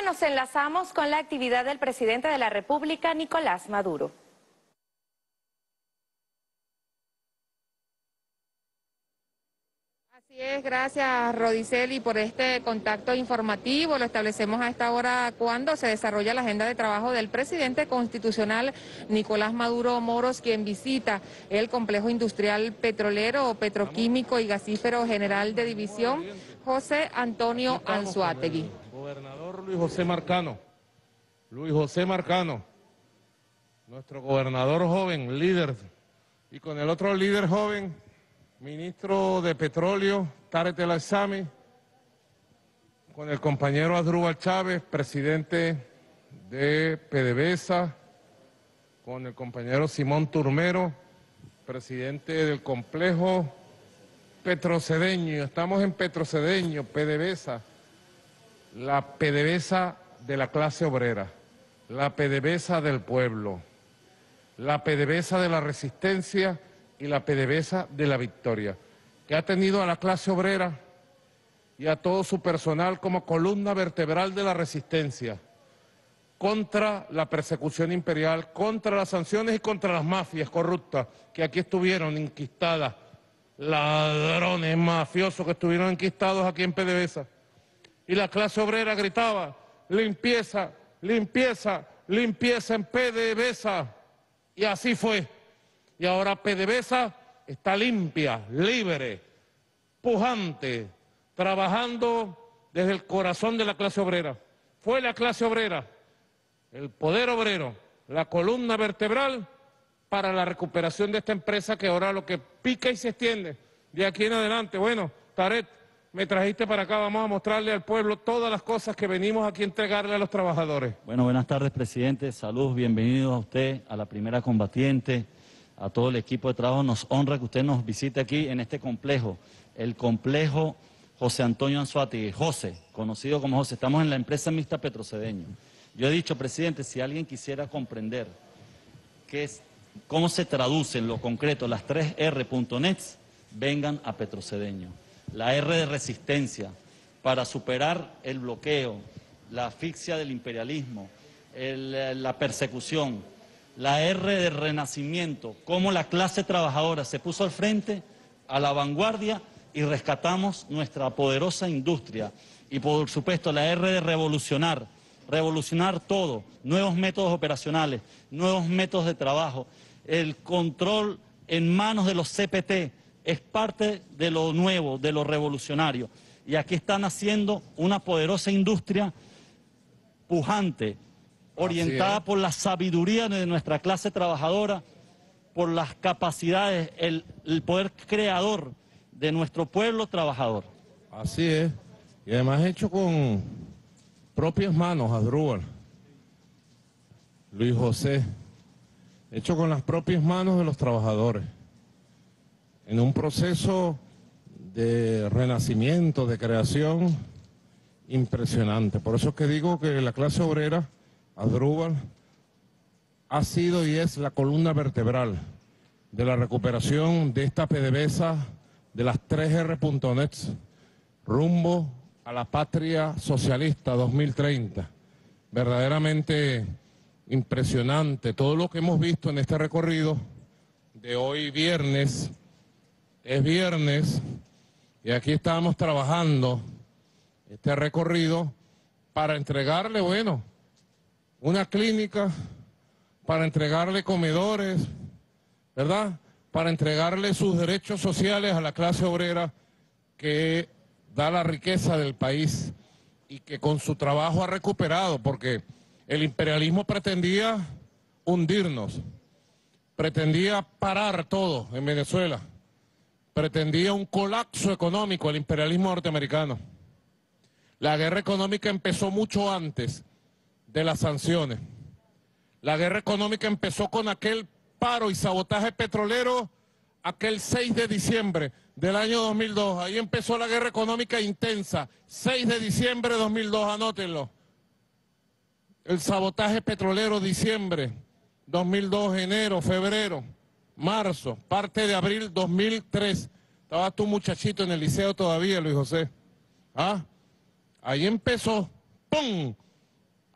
nos enlazamos con la actividad del presidente de la República, Nicolás Maduro. Así es, gracias Rodiceli por este contacto informativo. Lo establecemos a esta hora cuando se desarrolla la agenda de trabajo del presidente constitucional Nicolás Maduro Moros, quien visita el complejo industrial petrolero, petroquímico y gasífero general de división José Antonio Anzoátegui. Gobernador Luis José Marcano. Luis José Marcano, nuestro gobernador joven, líder, y con el otro líder joven, ministro de Petróleo, Tarek El Aissami, con el compañero Asdrúbal Chávez, presidente de PDVSA, con el compañero Simón Turmero, presidente del complejo Petrocedeño. Estamos en Petrocedeño, PDVSA, la PDVSA de la clase obrera, la PDVSA del pueblo, la PDVSA de la resistencia y la PDVSA de la victoria, que ha tenido a la clase obrera y a todo su personal como columna vertebral de la resistencia contra la persecución imperial, contra las sanciones y contra las mafias corruptas que aquí estuvieron enquistadas, ladrones mafiosos que estuvieron enquistados aquí en PDVSA. Y la clase obrera gritaba: limpieza, limpieza, limpieza en PDVSA. Y así fue. Y ahora PDVSA está limpia, libre, pujante, trabajando desde el corazón de la clase obrera. Fue la clase obrera, el poder obrero, la columna vertebral para la recuperación de esta empresa que ahora lo que pica y se extiende de aquí en adelante. Bueno, Tarek, me trajiste para acá, vamos a mostrarle al pueblo todas las cosas que venimos aquí a entregarle a los trabajadores. Bueno, buenas tardes, presidente. Salud, bienvenido a usted, a la primera combatiente, a todo el equipo de trabajo. Nos honra que usted nos visite aquí en este complejo, el complejo José Antonio Anzoátegui, José, conocido como José. Estamos en la empresa mixta Petrocedeño. Yo he dicho, presidente, si alguien quisiera comprender cómo se traduce en lo concreto las 3R.net, vengan a Petrocedeño. La R de resistencia, para superar el bloqueo, la asfixia del imperialismo, la persecución. La R de renacimiento, cómo la clase trabajadora se puso al frente, a la vanguardia, y rescatamos nuestra poderosa industria. Y por supuesto la R de revolucionar, revolucionar todo, nuevos métodos operacionales, nuevos métodos de trabajo, el control en manos de los CPT, es parte de lo nuevo, de lo revolucionario. Y aquí están haciendo una poderosa industria pujante, orientada por la sabiduría de nuestra clase trabajadora, por las capacidades, el poder creador de nuestro pueblo trabajador. Así es, y además hecho con propias manos, Asdrúbal, Luis José, hecho con las propias manos de los trabajadores, en un proceso de renacimiento, de creación impresionante. Por eso es que digo que la clase obrera, Asdrúbal, ha sido y es la columna vertebral de la recuperación de esta PDVSA, de las 3R.net, rumbo a la patria socialista 2030. Verdaderamente impresionante todo lo que hemos visto en este recorrido de hoy viernes. Es viernes y aquí estamos trabajando este recorrido para entregarle, bueno, una clínica, para entregarle comedores, ¿verdad? Para entregarle sus derechos sociales a la clase obrera que da la riqueza del país y que con su trabajo ha recuperado, porque el imperialismo pretendía hundirnos, pretendía parar todo en Venezuela, pretendía un colapso económico, el imperialismo norteamericano. La guerra económica empezó mucho antes de las sanciones. La guerra económica empezó con aquel paro y sabotaje petrolero aquel 6 de diciembre del año 2002. Ahí empezó la guerra económica intensa, 6 de diciembre de 2002, anótenlo. El sabotaje petrolero, diciembre 2002, enero, febrero, marzo, parte de abril 2003. Estabas tú muchachito en el liceo todavía, Luis José. ¿Ah? Ahí empezó, ¡pum!,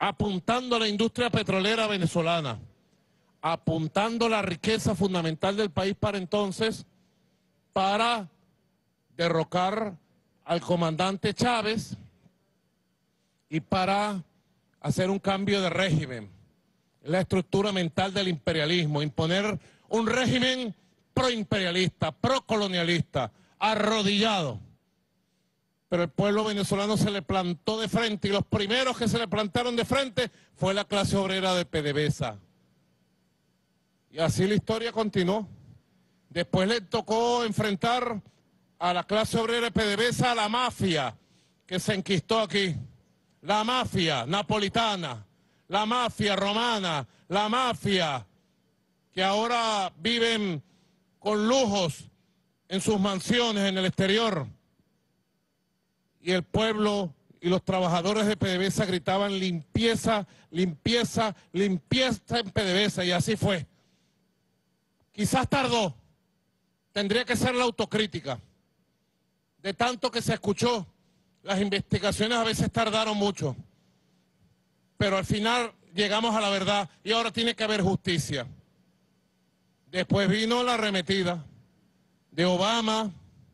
apuntando a la industria petrolera venezolana, apuntando a la riqueza fundamental del país para entonces, para derrocar al comandante Chávez y para hacer un cambio de régimen, la estructura mental del imperialismo, imponer un régimen proimperialista, procolonialista, arrodillado. Pero el pueblo venezolano se le plantó de frente y los primeros que se le plantaron de frente fue la clase obrera de PDVSA. Y así la historia continuó. Después le tocó enfrentar a la clase obrera de PDVSA a la mafia que se enquistó aquí. La mafia napolitana, la mafia romana, la mafia que ahora viven con lujos en sus mansiones en el exterior. Y el pueblo y los trabajadores de PDVSA gritaban limpieza, limpieza, limpieza en PDVSA, y así fue. Quizás tardó, tendría que ser la autocrítica. De tanto que se escuchó, las investigaciones a veces tardaron mucho, pero al final llegamos a la verdad y ahora tiene que haber justicia. Después vino la arremetida de Obama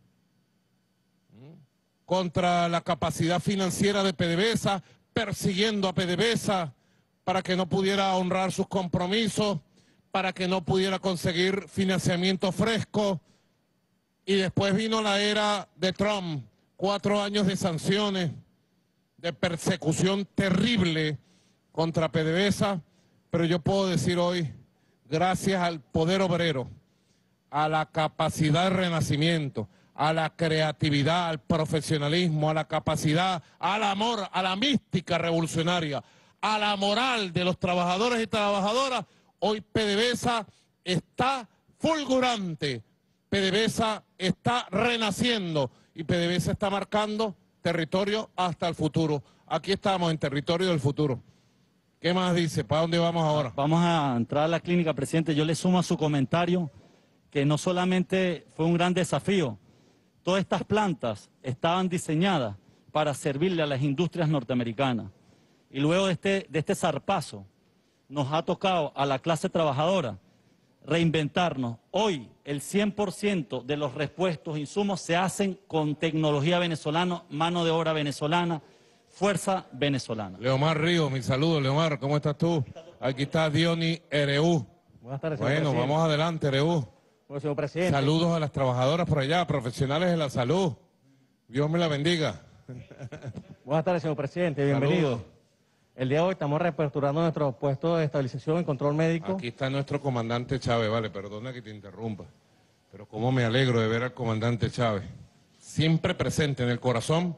contra la capacidad financiera de PDVSA, persiguiendo a PDVSA para que no pudiera honrar sus compromisos, para que no pudiera conseguir financiamiento fresco. Y después vino la era de Trump, 4 años de sanciones, de persecución terrible contra PDVSA, pero yo puedo decir hoy, gracias al poder obrero, a la capacidad de renacimiento, a la creatividad, al profesionalismo, a la capacidad, al amor, a la mística revolucionaria, a la moral de los trabajadores y trabajadoras, hoy PDVSA está fulgurante, PDVSA está renaciendo y PDVSA está marcando territorio hasta el futuro. Aquí estamos en territorio del futuro. ¿Qué más dice? ¿Para dónde vamos ahora? Vamos a entrar a la clínica, presidente. Yo le sumo a su comentario que no solamente fue un gran desafío, todas estas plantas estaban diseñadas para servirle a las industrias norteamericanas. Y luego de este zarpazo, nos ha tocado a la clase trabajadora reinventarnos. Hoy el 100% de los repuestos, insumos se hacen con tecnología venezolana, mano de obra venezolana, fuerza venezolana. Leomar Ríos, mi saludo. Leomar, ¿cómo estás tú? Aquí está Diony Ereu. Buenas tardes, señor Bueno, presidente. vamos adelante, Ereu. Bueno, señor presidente. Saludos a las trabajadoras por allá, profesionales de la salud. Dios me la bendiga. Buenas tardes, señor presidente. Bienvenido. Saludos. El día de hoy estamos reaperturando nuestro puesto de estabilización y control médico. Aquí está nuestro comandante Chávez, vale, perdona que te interrumpa, pero cómo me alegro de ver al comandante Chávez, siempre presente en el corazón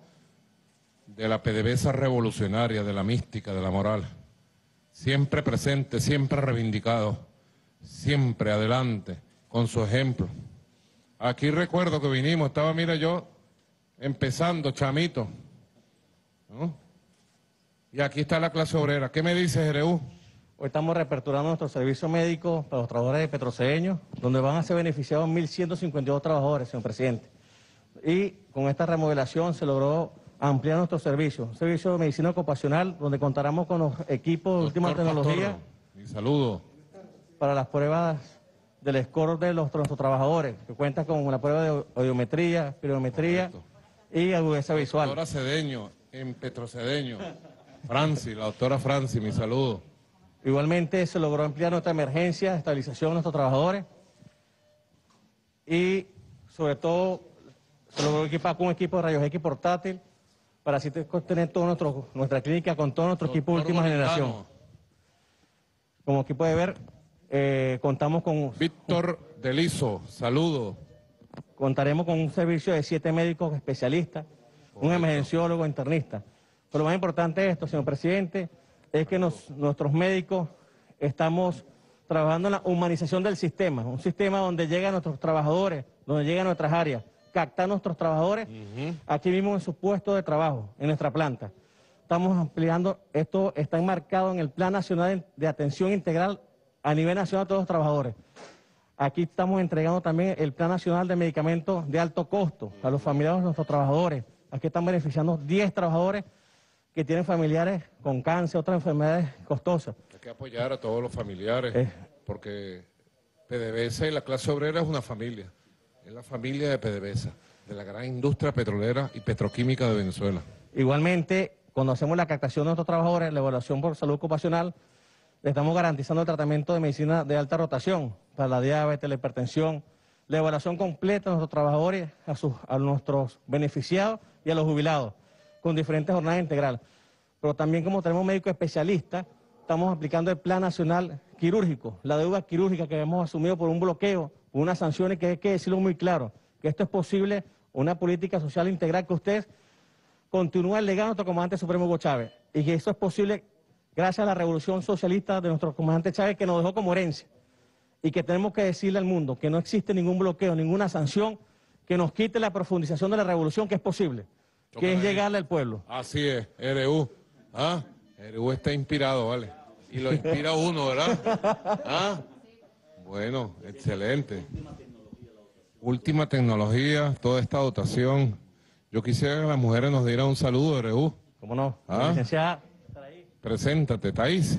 de la PDVSA revolucionaria, de la mística, de la moral, siempre presente, siempre reivindicado, siempre adelante, con su ejemplo. Aquí recuerdo que vinimos, estaba, mira yo, empezando, chamito, ¿no? Y aquí está la clase obrera. ¿Qué me dices, Ereu? Hoy estamos reaperturando nuestro servicio médico para los trabajadores de Petrocedeño, donde van a ser beneficiados 1.152 trabajadores, señor presidente. Y con esta remodelación se logró ampliar nuestro servicio, un servicio de medicina ocupacional, donde contaremos con los equipos de última tecnología. Mi saludo. Para las pruebas del score de nuestros trabajadores, que cuenta con la prueba de audiometría, pirometría y agudeza visual. Doctora Cedeño, en Petrocedeño. Franci, la doctora Franci, mi saludo. Igualmente se logró ampliar nuestra emergencia, estabilización de nuestros trabajadores y sobre todo se logró equipar con un equipo de rayos X portátil para así tener toda nuestra clínica con todo nuestro equipo de última generación. Como aquí puede ver, contamos con... Víctor Delizo, saludo. Contaremos con un servicio de 7 médicos especialistas, un emergenciólogo internista. Pero lo más importante de esto, señor presidente, es que nuestros médicos estamos trabajando en la humanización del sistema, un sistema donde llegan nuestros trabajadores, donde llegan nuestras áreas, captar a nuestros trabajadores aquí mismo en su puesto de trabajo, en nuestra planta. Estamos ampliando, esto está enmarcado en el Plan Nacional de Atención Integral a nivel nacional a todos los trabajadores. Aquí estamos entregando también el Plan Nacional de Medicamentos de Alto Costo a los familiares de nuestros trabajadores. Aquí están beneficiando 10 trabajadores que tienen familiares con cáncer, otras enfermedades costosas. Hay que apoyar a todos los familiares, porque PDVSA y la clase obrera es una familia. Es la familia de PDVSA, de la gran industria petrolera y petroquímica de Venezuela. Igualmente, cuando hacemos la captación de nuestros trabajadores, la evaluación por salud ocupacional, le estamos garantizando el tratamiento de medicina de alta rotación para la diabetes, la hipertensión, la evaluación completa de nuestros trabajadores, a nuestros beneficiados y a los jubilados, con diferentes jornadas integrales. Pero también, como tenemos médicos especialistas, estamos aplicando el Plan Nacional Quirúrgico, la deuda quirúrgica que hemos asumido por un bloqueo, por unas sanciones que hay que decirlo muy claro, que esto es posible, una política social integral que usted continúa el legado de nuestro comandante supremo Hugo Chávez, y que eso es posible gracias a la revolución socialista de nuestro comandante Chávez, que nos dejó como herencia, y que tenemos que decirle al mundo que no existe ningún bloqueo, ninguna sanción que nos quite la profundización de la revolución, que es posible, que es llegarle al pueblo. Así es, RU. ¿Ah? RU está inspirado, ¿vale? Y lo inspira uno, ¿verdad? ¿Ah? Bueno, excelente. Última tecnología, toda esta dotación. Yo quisiera que las mujeres nos dieran un saludo, RU. ¿Cómo no? ¿Ah? Licenciada. Preséntate, Thais.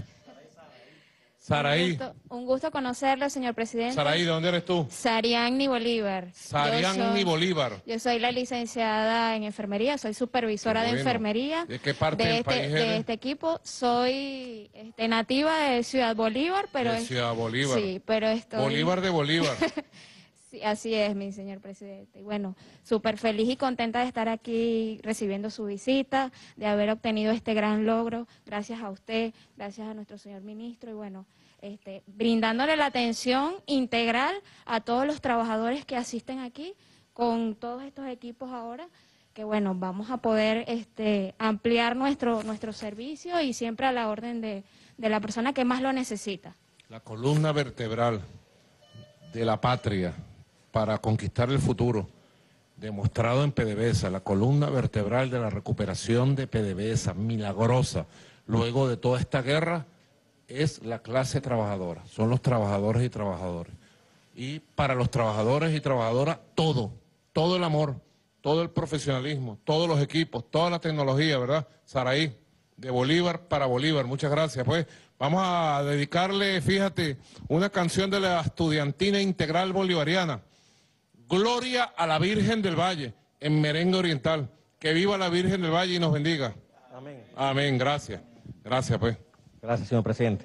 Saraí. Un gusto conocerlo, señor presidente. Saraí, ¿de dónde eres tú? Sarianni Bolívar. Sarianni Bolívar. Yo soy la licenciada en enfermería, soy supervisora de enfermería. ¿De qué parte del país eres? De este equipo. Soy nativa de Ciudad Bolívar, pero... De Ciudad Bolívar. Sí, pero estoy... Bolívar de Bolívar. Sí, así es, mi señor presidente. Y bueno, súper feliz y contenta de estar aquí recibiendo su visita, de haber obtenido este gran logro, gracias a usted, gracias a nuestro señor ministro, y bueno, brindándole la atención integral a todos los trabajadores que asisten aquí, con todos estos equipos ahora, que bueno, vamos a poder ampliar nuestro servicio y siempre a la orden de la persona que más lo necesita. La columna vertebral de la patria para conquistar el futuro, demostrado en PDVSA, la columna vertebral de la recuperación de PDVSA, milagrosa, luego de toda esta guerra, es la clase trabajadora, son los trabajadores y trabajadoras. Y para los trabajadores y trabajadoras, todo el amor, todo el profesionalismo, todos los equipos, toda la tecnología, ¿verdad? Saraí, de Bolívar para Bolívar, muchas gracias. Pues vamos a dedicarle, fíjate, una canción de la Estudiantina Integral Bolivariana, Gloria a la Virgen del Valle, en merengue oriental. Que viva la Virgen del Valle y nos bendiga. Amén. Amén, gracias. Gracias, pues. Gracias, señor presidente.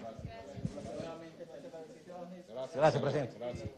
Gracias, presidente. Gracias.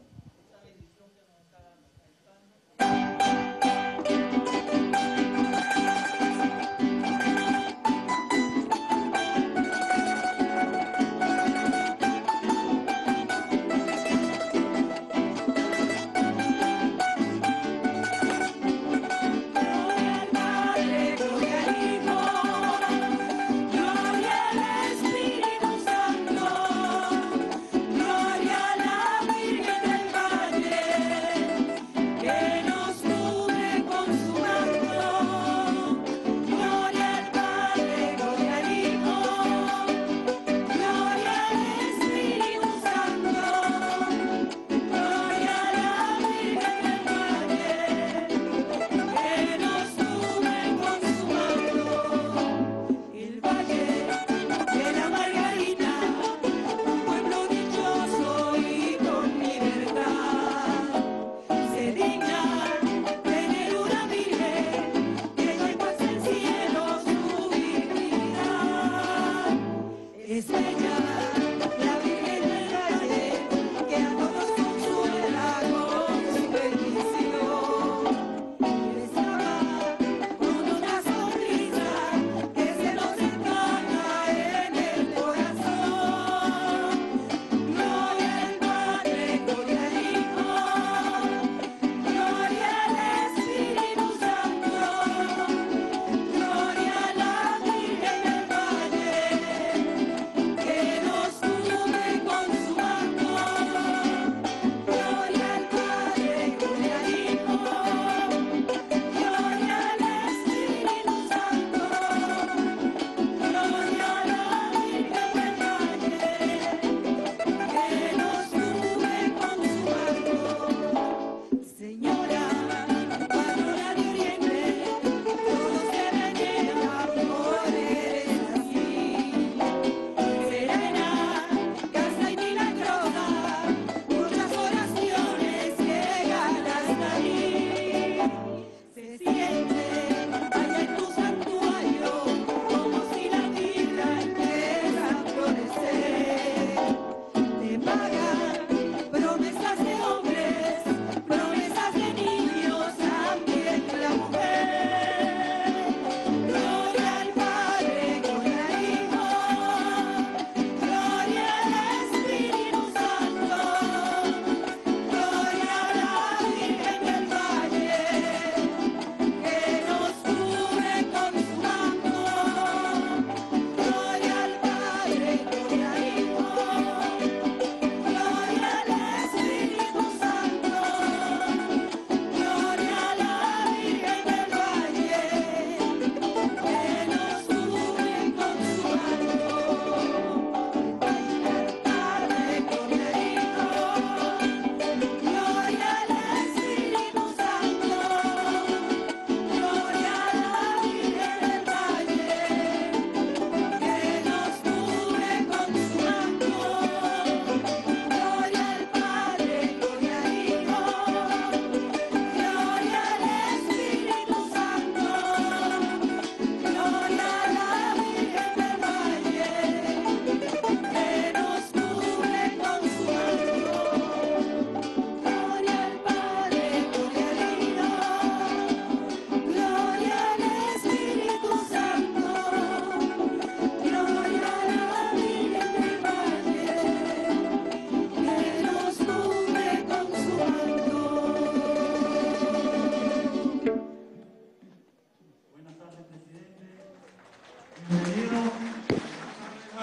Gloria a la Virgen del Valle, que nos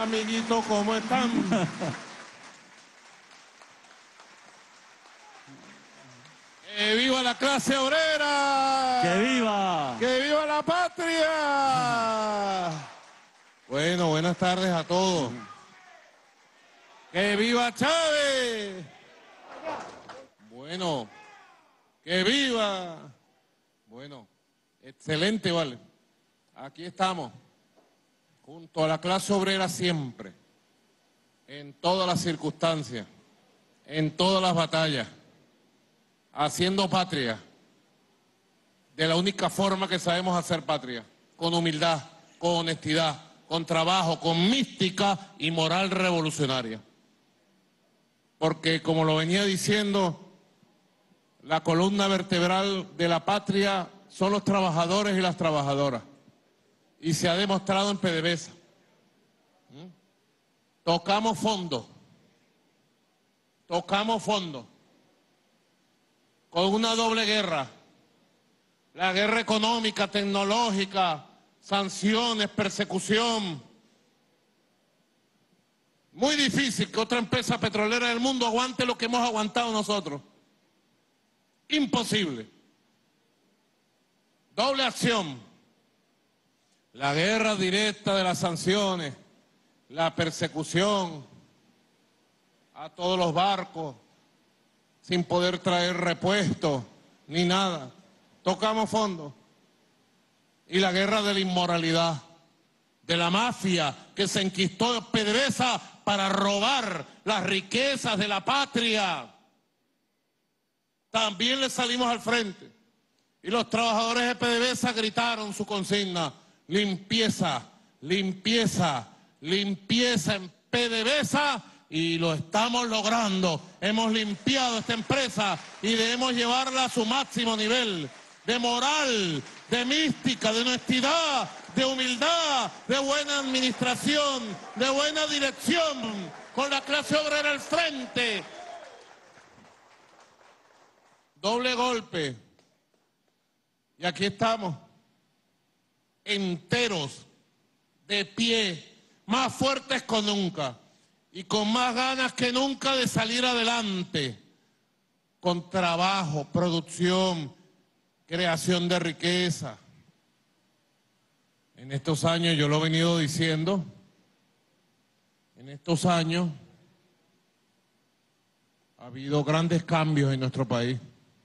amiguitos, ¿cómo están? ¡Que viva la clase obrera! ¡Que viva! ¡Que viva la patria! Bueno, buenas tardes a todos. ¡Que viva Chávez! Bueno, ¡que viva! Bueno, excelente, vale. Aquí estamos, junto a la clase obrera siempre, en todas las circunstancias, en todas las batallas, haciendo patria, de la única forma que sabemos hacer patria, con humildad, con honestidad, con trabajo, con mística y moral revolucionaria. Porque, como lo venía diciendo, la columna vertebral de la patria son los trabajadores y las trabajadoras. Y se ha demostrado en PDVSA. Tocamos fondo. Tocamos fondo. Con una doble guerra. La guerra económica, tecnológica, sanciones, persecución. Muy difícil que otra empresa petrolera del mundo aguante lo que hemos aguantado nosotros. Imposible. Doble acción. La guerra directa de las sanciones, la persecución a todos los barcos, sin poder traer repuestos ni nada. Tocamos fondo. Y la guerra de la inmoralidad, de la mafia que se enquistó en PDVSA para robar las riquezas de la patria. También le salimos al frente. Y los trabajadores de PDVSA gritaron su consigna: limpieza, limpieza, limpieza en PDVSA, y lo estamos logrando. Hemos limpiado esta empresa y debemos llevarla a su máximo nivel de moral, de mística, de honestidad, de humildad, de buena administración, de buena dirección, con la clase obrera al frente. Doble golpe. Y aquí estamos, enteros, de pie, más fuertes que nunca y con más ganas que nunca de salir adelante, con trabajo, producción, creación de riqueza. En estos años, yo lo he venido diciendo, en estos años ha habido grandes cambios en nuestro país.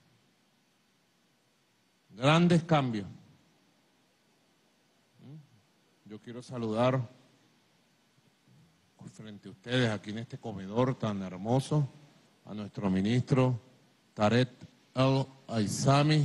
Grandes cambios. Yo quiero saludar frente a ustedes aquí en este comedor tan hermoso a nuestro ministro Tarek El Aissami,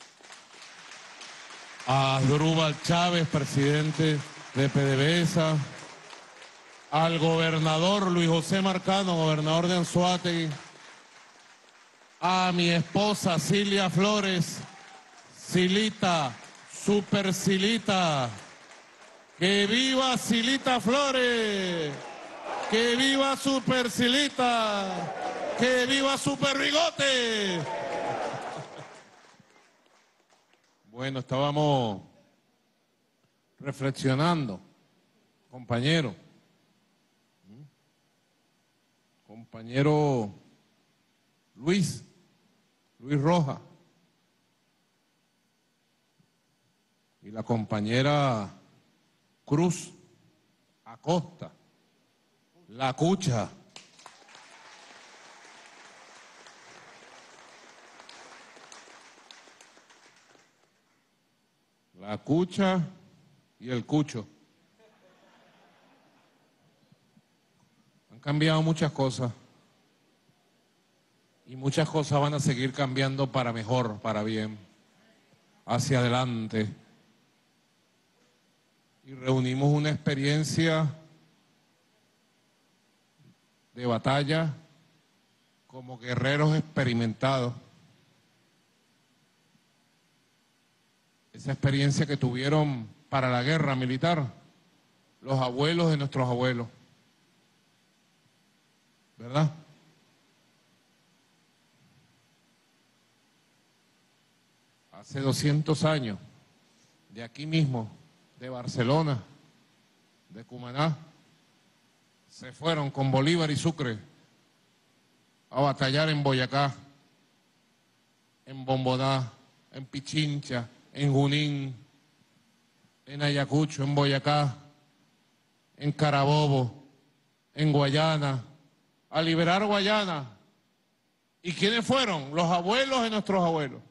a Asdrúbal Chávez, presidente de PDVSA, al gobernador Luis José Marcano, gobernador de Anzoátegui, a mi esposa Cilia Flores, Silita, Super Silita. ¡Que viva Silita Flores! ¡Que viva Super Silita! ¡Que viva Super Bigote! Bueno, estábamos reflexionando, compañero Luis Rojas, y la compañera Cruz Acosta, la Cucha. La Cucha y el Cucho. Han cambiado muchas cosas. Y muchas cosas van a seguir cambiando para mejor, para bien, hacia adelante. Y reunimos una experiencia de batalla como guerreros experimentados. Esa experiencia que tuvieron para la guerra militar los abuelos de nuestros abuelos, ¿verdad? Hace 200 años, de aquí mismo, de Barcelona, de Cumaná, se fueron con Bolívar y Sucre a batallar en Boyacá, en Bomboná, en Pichincha, en Junín, en Ayacucho, en Boyacá, en Carabobo, en Guayana, a liberar Guayana. ¿Y quiénes fueron? Los abuelos de nuestros abuelos,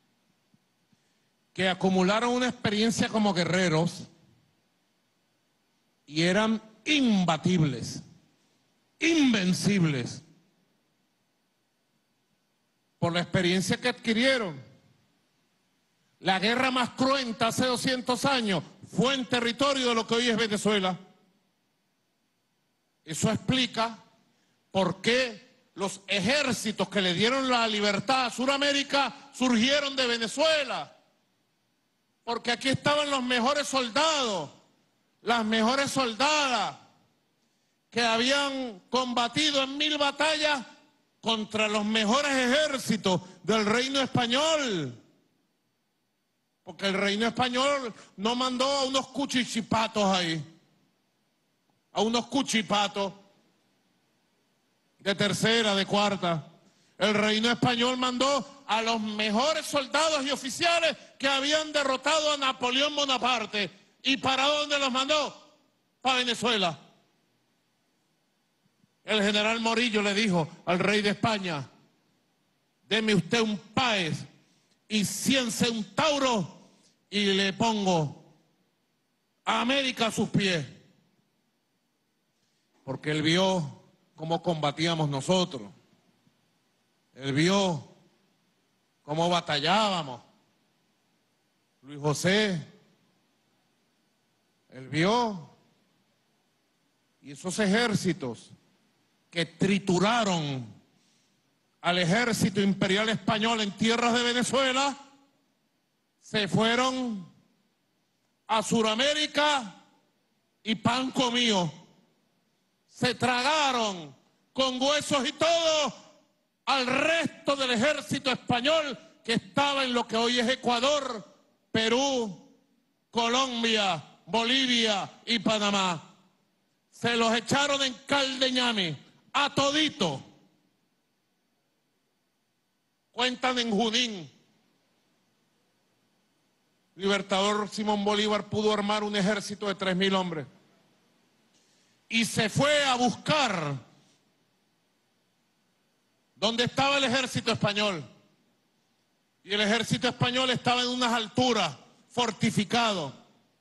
que acumularon una experiencia como guerreros y eran imbatibles, invencibles, por la experiencia que adquirieron. La guerra más cruenta hace 200 años fue en territorio de lo que hoy es Venezuela. Eso explica por qué los ejércitos que le dieron la libertad a Sudamérica surgieron de Venezuela. Porque aquí estaban los mejores soldados, las mejores soldadas, que habían combatido en 1000 batallas contra los mejores ejércitos del reino español. Porque el reino español no mandó a unos cuchichipatos ahí, a unos cuchipatos de tercera, de cuarta. El reino español mandó a los mejores soldados y oficiales que habían derrotado a Napoleón Bonaparte. ¿Y para dónde los mandó? Para Venezuela. El general Morillo le dijo al rey de España: deme usted un Páez y 100 centauros y le pongo a América a sus pies. Porque él vio cómo combatíamos nosotros. Él vio cómo batallábamos. Luis José, él vio. Y esos ejércitos que trituraron al ejército imperial español en tierras de Venezuela, se fueron a Sudamérica y pan comido. Se tragaron con huesos y todo al resto del ejército español que estaba en lo que hoy es Ecuador, Perú, Colombia, Bolivia y Panamá. Se los echaron en Caldeñami, a todito. Cuentan en Junín. Libertador Simón Bolívar pudo armar un ejército de 3000 hombres. Y se fue a buscar dónde estaba el ejército español. Y el ejército español estaba en unas alturas, fortificado.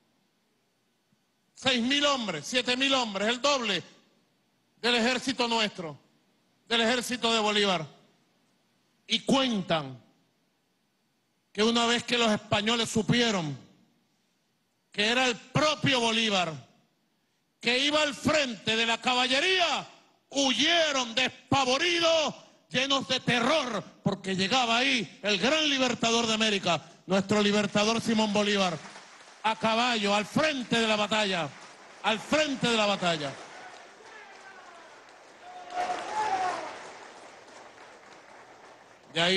6000 hombres, 7000 hombres, el doble del ejército nuestro, del ejército de Bolívar. Y cuentan que una vez que los españoles supieron que era el propio Bolívar que iba al frente de la caballería, huyeron despavoridos, llenos de terror, porque llegaba ahí el gran libertador de América, nuestro libertador Simón Bolívar, a caballo, al frente de la batalla, al frente de la batalla. De ahí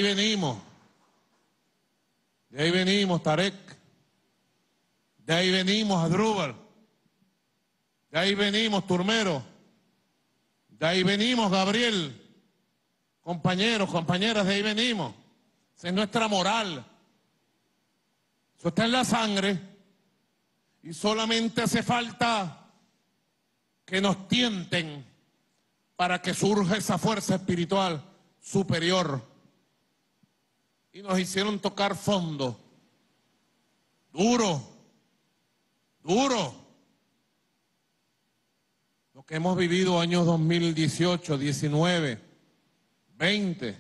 venimos Tarek, de ahí venimos Adrúbal, de ahí venimos Turmero, de ahí venimos Gabriel, compañeros, compañeras, de ahí venimos. Esa es nuestra moral, eso está en la sangre y solamente hace falta que nos tienten para que surja esa fuerza espiritual superior. Y nos hicieron tocar fondo, duro, duro. Lo que hemos vivido años 2018, 19, 20,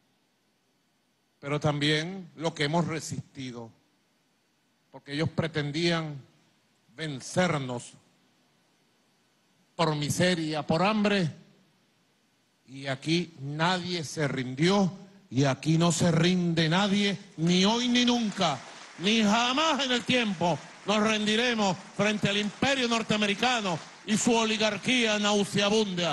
pero también lo que hemos resistido, porque ellos pretendían vencernos por miseria, por hambre, y aquí nadie se rindió. Y aquí no se rinde nadie, ni hoy ni nunca, ni jamás en el tiempo nos rendiremos frente al imperio norteamericano y su oligarquía nauseabunda.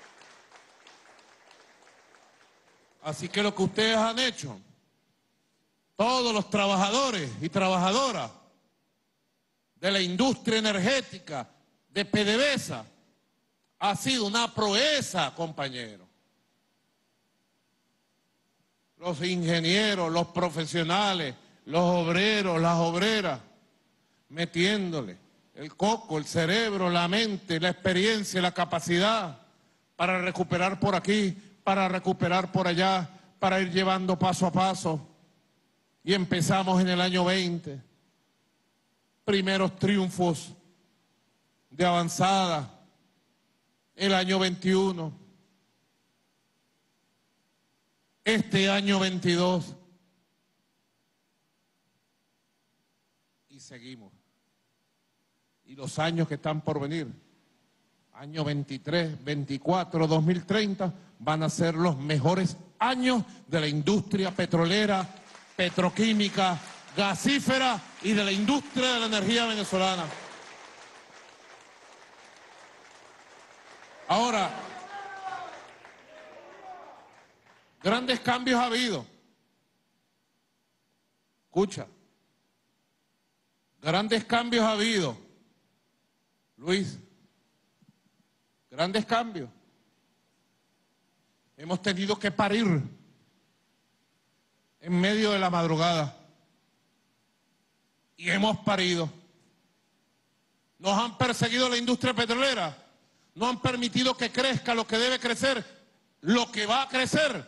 Así que lo que ustedes han hecho, todos los trabajadores y trabajadoras de la industria energética de PDVSA, Ha sido una proeza, compañero. Los ingenieros, los profesionales, los obreros, las obreras, metiéndole el coco, el cerebro, la mente, la experiencia, la capacidad para recuperar por aquí, para recuperar por allá, para ir llevando paso a paso. Y empezamos en el año 20, primeros triunfos de avanzada, el año 21, este año 22, y seguimos. Y los años que están por venir, año 23, 24, 2030, van a ser los mejores años de la industria petrolera, petroquímica, gasífera y de la industria de la energía venezolana. Ahora, grandes cambios ha habido. Escucha, grandes cambios ha habido. Luis, grandes cambios. Hemos tenido que parir en medio de la madrugada. Y hemos parido. Nos han perseguido la industria petrolera. No han permitido que crezca lo que debe crecer, lo que va a crecer.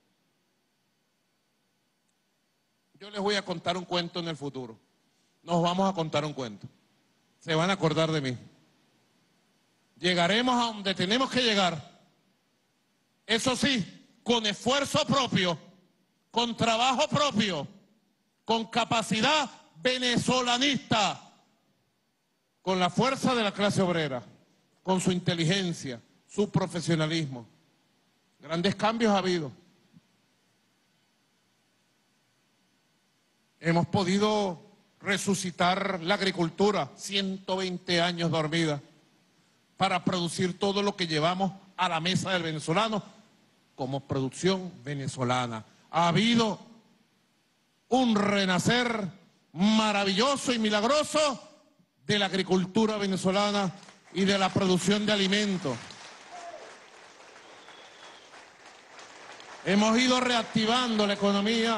Yo les voy a contar un cuento en el futuro. Nos vamos a contar un cuento. Se van a acordar de mí. Llegaremos a donde tenemos que llegar. Eso sí, con esfuerzo propio, con trabajo propio, con capacidad venezolanista, con la fuerza de la clase obrera, con su inteligencia, su profesionalismo. Grandes cambios ha habido. Hemos podido resucitar la agricultura, 120 años dormida, para producir todo lo que llevamos a la mesa del venezolano como producción venezolana. Ha habido un renacer maravilloso y milagroso de la agricultura venezolana y de la producción de alimentos. Hemos ido reactivando la economía,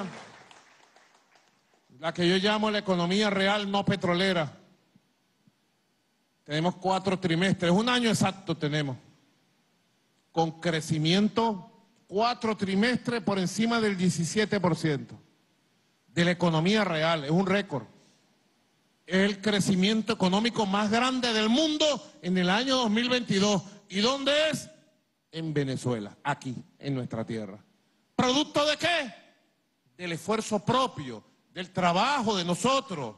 la que yo llamo la economía real no petrolera. Tenemos 4 trimestres, un año exacto tenemos, con crecimiento 4 trimestres por encima del 17% de la economía real, es un récord. Es el crecimiento económico más grande del mundo en el año 2022. ¿Y dónde es? En Venezuela, aquí, en nuestra tierra. ¿Producto de qué? Del esfuerzo propio, del trabajo de nosotros.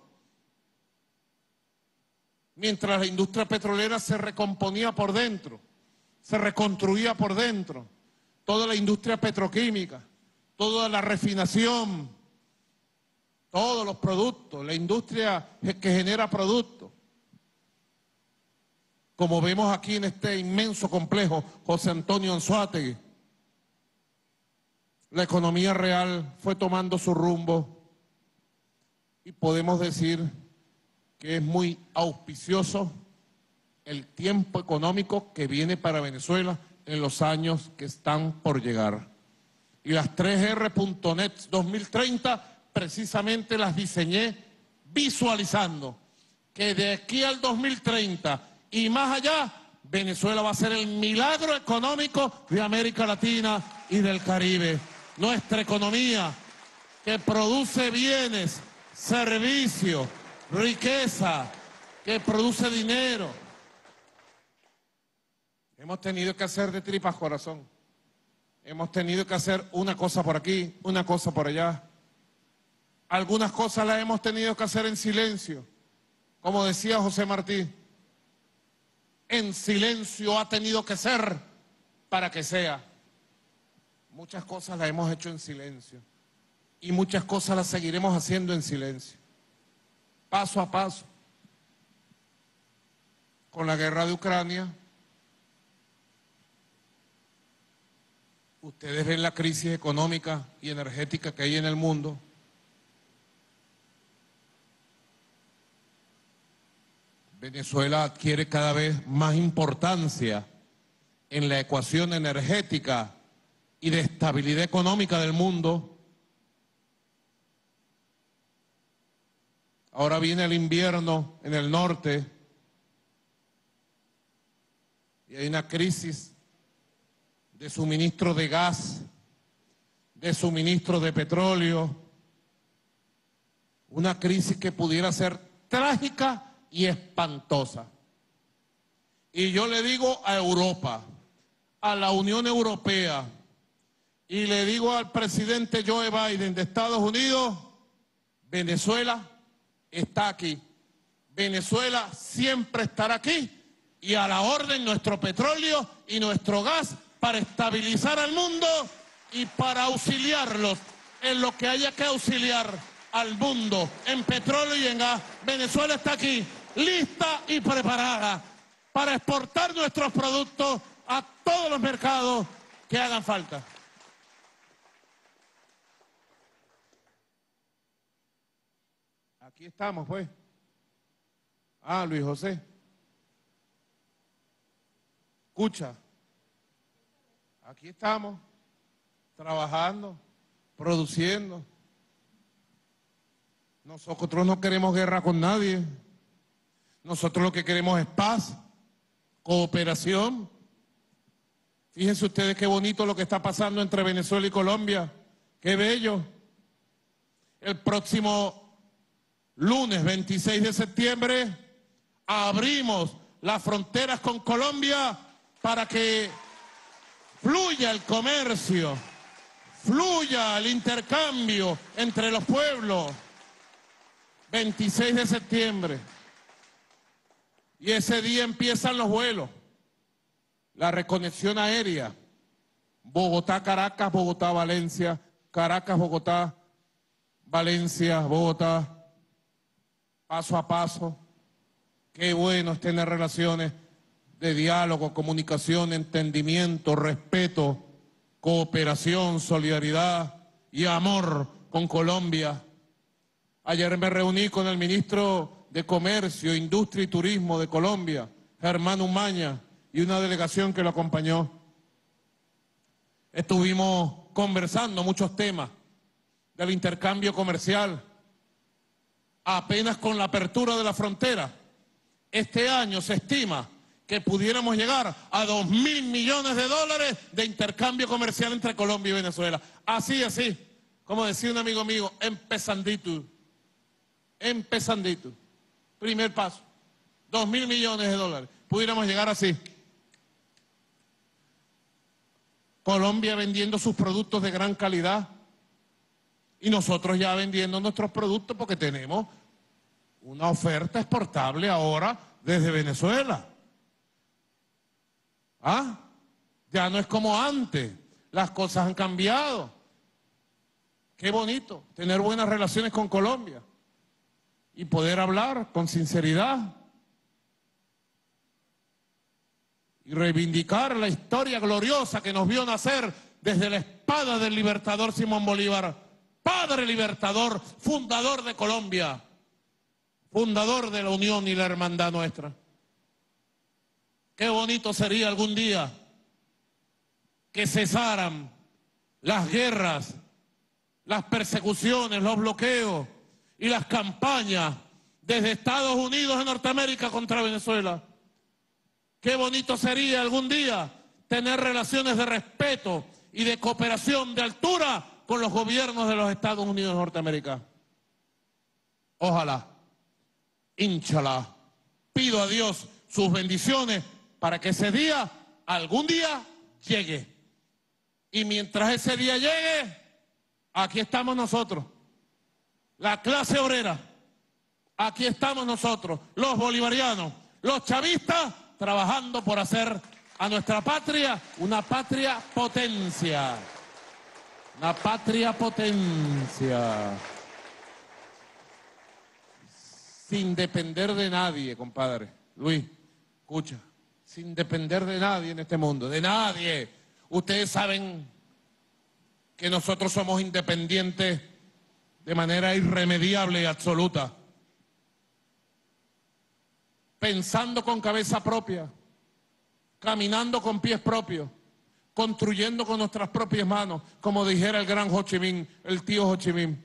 Mientras la industria petrolera se recomponía por dentro, se reconstruía por dentro, toda la industria petroquímica, toda la refinación, todos los productos, la industria que genera productos. Como vemos aquí en este inmenso complejo José Antonio Anzoátegui, la economía real fue tomando su rumbo y podemos decir que es muy auspicioso el tiempo económico que viene para Venezuela en los años que están por llegar. Y las 3R.net 2030 precisamente las diseñé visualizando que de aquí al 2030 y más allá, Venezuela va a ser el milagro económico de América Latina y del Caribe. Nuestra economía que produce bienes, servicios, riqueza, que produce dinero. Hemos tenido que hacer de tripas corazón. Hemos tenido que hacer una cosa por aquí, una cosa por allá. Algunas cosas las hemos tenido que hacer en silencio. Como decía José Martí, en silencio ha tenido que ser para que sea. Muchas cosas las hemos hecho en silencio y muchas cosas las seguiremos haciendo en silencio. Paso a paso. Con la guerra de Ucrania, ustedes ven la crisis económica y energética que hay en el mundo. Venezuela adquiere cada vez más importancia en la ecuación energética y de estabilidad económica del mundo. Ahora viene el invierno en el norte y hay una crisis de suministro de gas, de suministro de petróleo, una crisis que pudiera ser trágica y espantosa. Y yo le digo a Europa, a la Unión Europea, y le digo al presidente Joe Biden de Estados Unidos, Venezuela está aquí. Venezuela siempre estará aquí y a la orden nuestro petróleo y nuestro gas para estabilizar al mundo y para auxiliarlos en lo que haya que auxiliar al mundo, en petróleo y en gas. Venezuela está aquí, lista y preparada para exportar nuestros productos a todos los mercados que hagan falta. Aquí estamos, pues. Ah, Luis José. Escucha. Aquí estamos, trabajando, produciendo. Nosotros no queremos guerra con nadie. Nosotros lo que queremos es paz, cooperación. Fíjense ustedes qué bonito lo que está pasando entre Venezuela y Colombia. Qué bello. El próximo lunes 26 de septiembre abrimos las fronteras con Colombia para que fluya el comercio, fluya el intercambio entre los pueblos. 26 de septiembre. Y ese día empiezan los vuelos, la reconexión aérea, Bogotá-Caracas, Bogotá-Valencia, Caracas-Bogotá, Valencia-Bogotá, paso a paso. Qué bueno es tener relaciones de diálogo, comunicación, entendimiento, respeto, cooperación, solidaridad y amor con Colombia. Ayer me reuní con el ministro de Comercio, Industria y Turismo de Colombia, Germán Umaña, y una delegación que lo acompañó. Estuvimos conversando muchos temas del intercambio comercial. Apenas con la apertura de la frontera, este año se estima que pudiéramos llegar a 2.000 millones de dólares de intercambio comercial entre Colombia y Venezuela. Así, como decía un amigo mío, empezandito. Empezandito. Primer paso. 2.000 millones de dólares. Pudiéramos llegar así. Colombia vendiendo sus productos de gran calidad y nosotros ya vendiendo nuestros productos porque tenemos una oferta exportable ahora desde Venezuela. ¿Ah? Ya no es como antes. Las cosas han cambiado. Qué bonito tener buenas relaciones con Colombia y poder hablar con sinceridad y reivindicar la historia gloriosa que nos vio nacer desde la espada del libertador Simón Bolívar, padre libertador, fundador de Colombia, fundador de la unión y la hermandad nuestra. Qué bonito sería algún día que cesaran las guerras, las persecuciones, los bloqueos y las campañas desde Estados Unidos de Norteamérica contra Venezuela. Qué bonito sería algún día tener relaciones de respeto y de cooperación de altura con los gobiernos de los Estados Unidos de Norteamérica. Ojalá, inshallah, pido a Dios sus bendiciones para que ese día, algún día, llegue. Y mientras ese día llegue, aquí estamos nosotros, la clase obrera, aquí estamos nosotros, los bolivarianos, los chavistas, trabajando por hacer a nuestra patria una patria potencia. Una patria potencia. Sin depender de nadie, compadre. Luis, escucha. Sin depender de nadie en este mundo. De nadie. Ustedes saben que nosotros somos independientes de manera irremediable y absoluta. Pensando con cabeza propia, caminando con pies propios, construyendo con nuestras propias manos, como dijera el gran Ho Chi Minh, el tío Ho Chi Minh.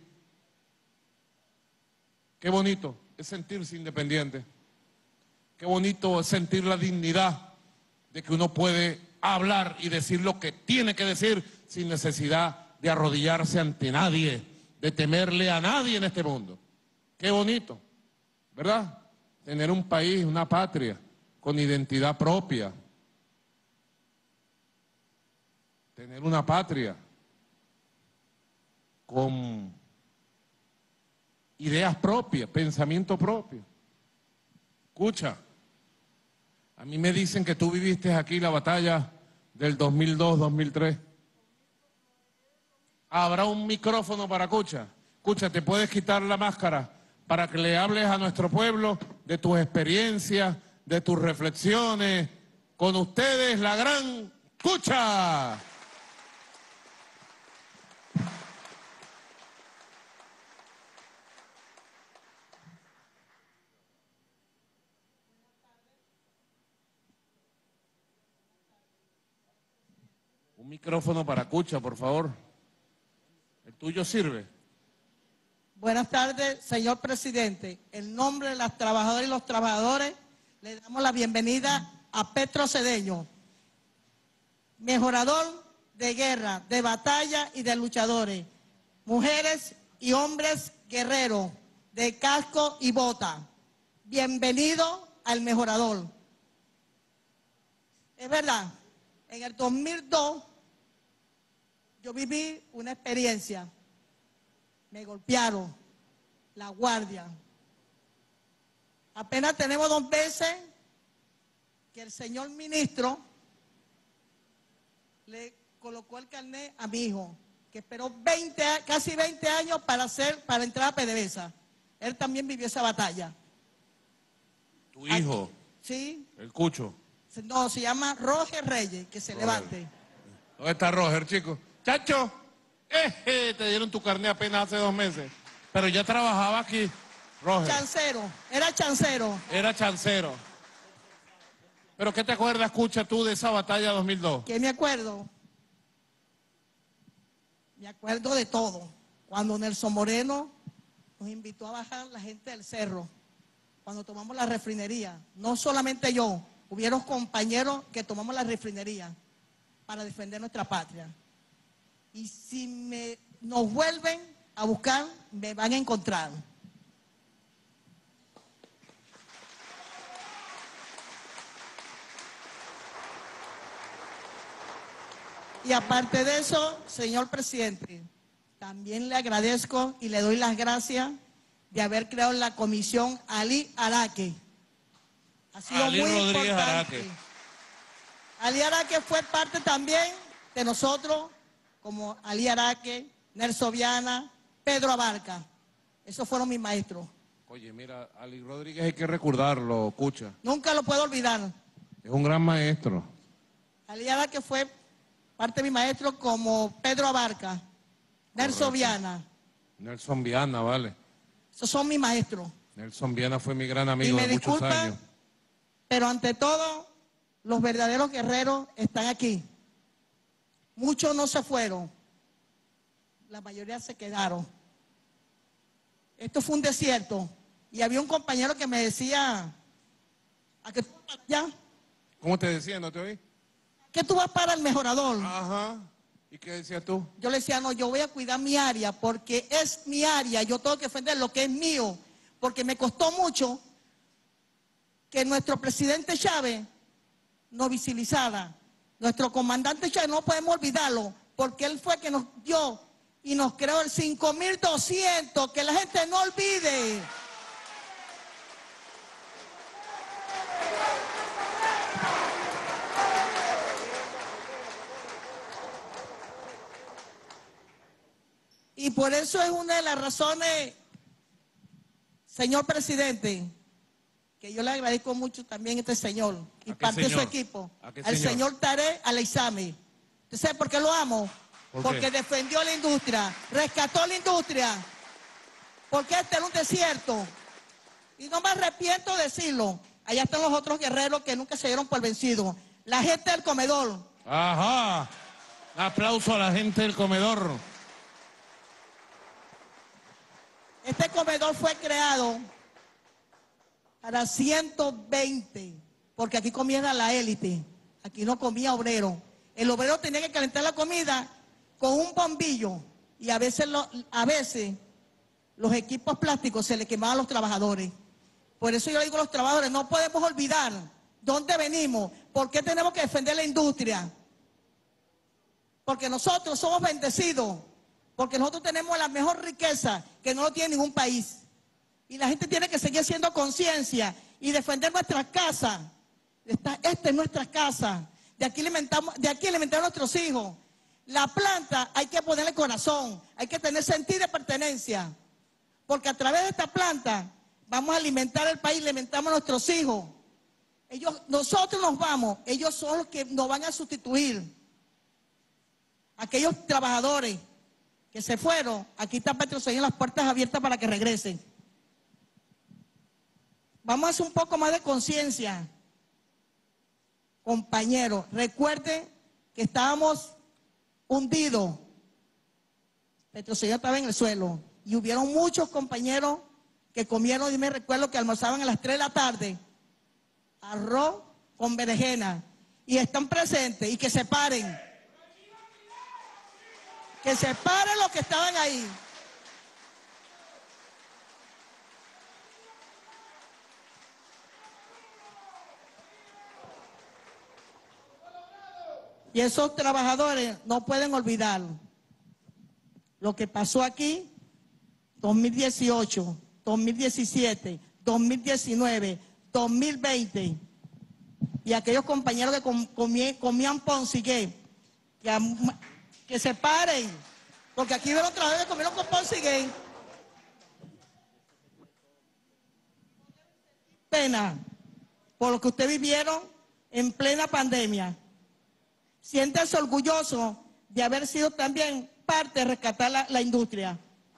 Qué bonito es sentirse independiente. Qué bonito es sentir la dignidad de que uno puede hablar y decir lo que tiene que decir sin necesidad de arrodillarse ante nadie, de temerle a nadie en este mundo. Qué bonito, ¿verdad? Tener un país, una patria con identidad propia. Tener una patria con ideas propias, pensamiento propio. Escucha, a mí me dicen que tú viviste aquí la batalla del 2002-2003. Habrá un micrófono para Cucha. Cucha, te puedes quitar la máscara para que le hables a nuestro pueblo de tus experiencias, de tus reflexiones. Con ustedes, la gran Cucha. Un micrófono para Cucha, por favor. ¿El tuyo sirve? Buenas tardes, señor presidente. En nombre de las trabajadoras y los trabajadores, le damos la bienvenida a Petro Cedeño, mejorador de guerra, de batalla y de luchadores, mujeres y hombres guerreros, de casco y bota. Bienvenido al mejorador. Es verdad, en el 2002 yo viví una experiencia. Me golpearon, la guardia. Apenas tenemos 2 veces que el señor ministro le colocó el carnet a mi hijo, que esperó casi 20 años para entrar a PDVSA. Él también vivió esa batalla. ¿Tu hijo? Sí. ¿El Cucho? No, se llama Roger Reyes, que se Roger. levante. ¿Dónde está Roger, chico? ¡Chacho! Te dieron tu carnet apenas hace 2 meses. Pero ya trabajaba aquí, Roger. Chancero, era chancero. Era chancero. ¿Pero qué te acuerdas, escucha tú, de esa batalla 2002? ¿Qué me acuerdo? Me acuerdo de todo. Cuando Nelson Moreno nos invitó a bajar la gente del cerro, cuando tomamos la refinería, no solamente yo, hubieron compañeros que tomamos la refinería para defender nuestra patria. Y si nos vuelven a buscar, me van a encontrar. Y aparte de eso, señor presidente, también le agradezco y le doy las gracias de haber creado la comisión Ali Araque. Ha sido Ali muy Rodríguez importante. Araque. Ali Araque fue parte también de nosotros, como Ali Araque, Nelson Viana, Pedro Abarca. Esos fueron mis maestros. Oye, mira, Ali Rodríguez hay que recordarlo, escucha. Nunca lo puedo olvidar. Es un gran maestro. Ali Araque fue parte de mi maestro, como Pedro Abarca, Nelson Viana. Nelson Viana, vale. Esos son mis maestros. Nelson Viana fue mi gran Y amigo me de muchos disculpan, años. pero ante todo, los verdaderos guerreros están aquí. Muchos no se fueron. La mayoría se quedaron. Esto fue un desierto. Y había un compañero que me decía, ¿a qué tú vas ya? ¿Cómo te decía? ¿No te oí? ¿Qué tú vas para el mejorador? Ajá. ¿Y qué decías tú? Yo le decía, no, yo voy a cuidar mi área porque es mi área. Yo tengo que defender lo que es mío. Porque me costó mucho que nuestro presidente Chávez nos visibilizara. Nuestro comandante Chávez, no podemos olvidarlo, porque él fue que nos dio y nos creó el 5200, que la gente no olvide. Y por eso es una de las razones, señor presidente, que yo le agradezco mucho también a este señor y parte de su equipo, al señor Tarek Aleizami. ¿Usted sabe por qué lo amo? Porque defendió la industria, rescató la industria, porque este era un desierto. Y no me arrepiento de decirlo. Allá están los otros guerreros que nunca se dieron por vencidos. la gente del comedor. Ajá. Aplauso a la gente del comedor. Este comedor fue creado para 120, porque aquí comía la élite, aquí no comía obrero. El obrero tenía que calentar la comida con un bombillo y a veces los equipos plásticos se le quemaban a los trabajadores. Por eso yo le digo a los trabajadores, no podemos olvidar dónde venimos, por qué tenemos que defender la industria. Porque nosotros somos bendecidos, porque nosotros tenemos la mejor riqueza que no lo tiene ningún país. Y la gente tiene que seguir haciendo conciencia y defender nuestras casas. Esta es nuestra casa. De aquí alimentamos a nuestros hijos. La planta hay que ponerle corazón, hay que tener sentido de pertenencia. Porque a través de esta planta vamos a alimentar el país, alimentamos a nuestros hijos. Nosotros nos vamos, ellos son los que nos van a sustituir. Aquellos trabajadores que se fueron, aquí está Petrocedeño, las puertas abiertas para que regresen. Vamos a hacer un poco más de conciencia, compañeros. Recuerden que estábamos hundidos. Petrocedeño estaba en el suelo y hubieron muchos compañeros que comieron, y me recuerdo que almorzaban a las 3 de la tarde, arroz con berenjena, y están presentes, y que se paren. Que se paren los que estaban ahí. Y esos trabajadores no pueden olvidar lo que pasó aquí 2018, 2017, 2019, 2020. Y aquellos compañeros que comían Poncigué, que se paren, porque aquí vieron otra vez que comieron con Poncigué. Pena por lo que ustedes vivieron en plena pandemia. Siéntanse orgullosos de haber sido también parte de rescatar la industria.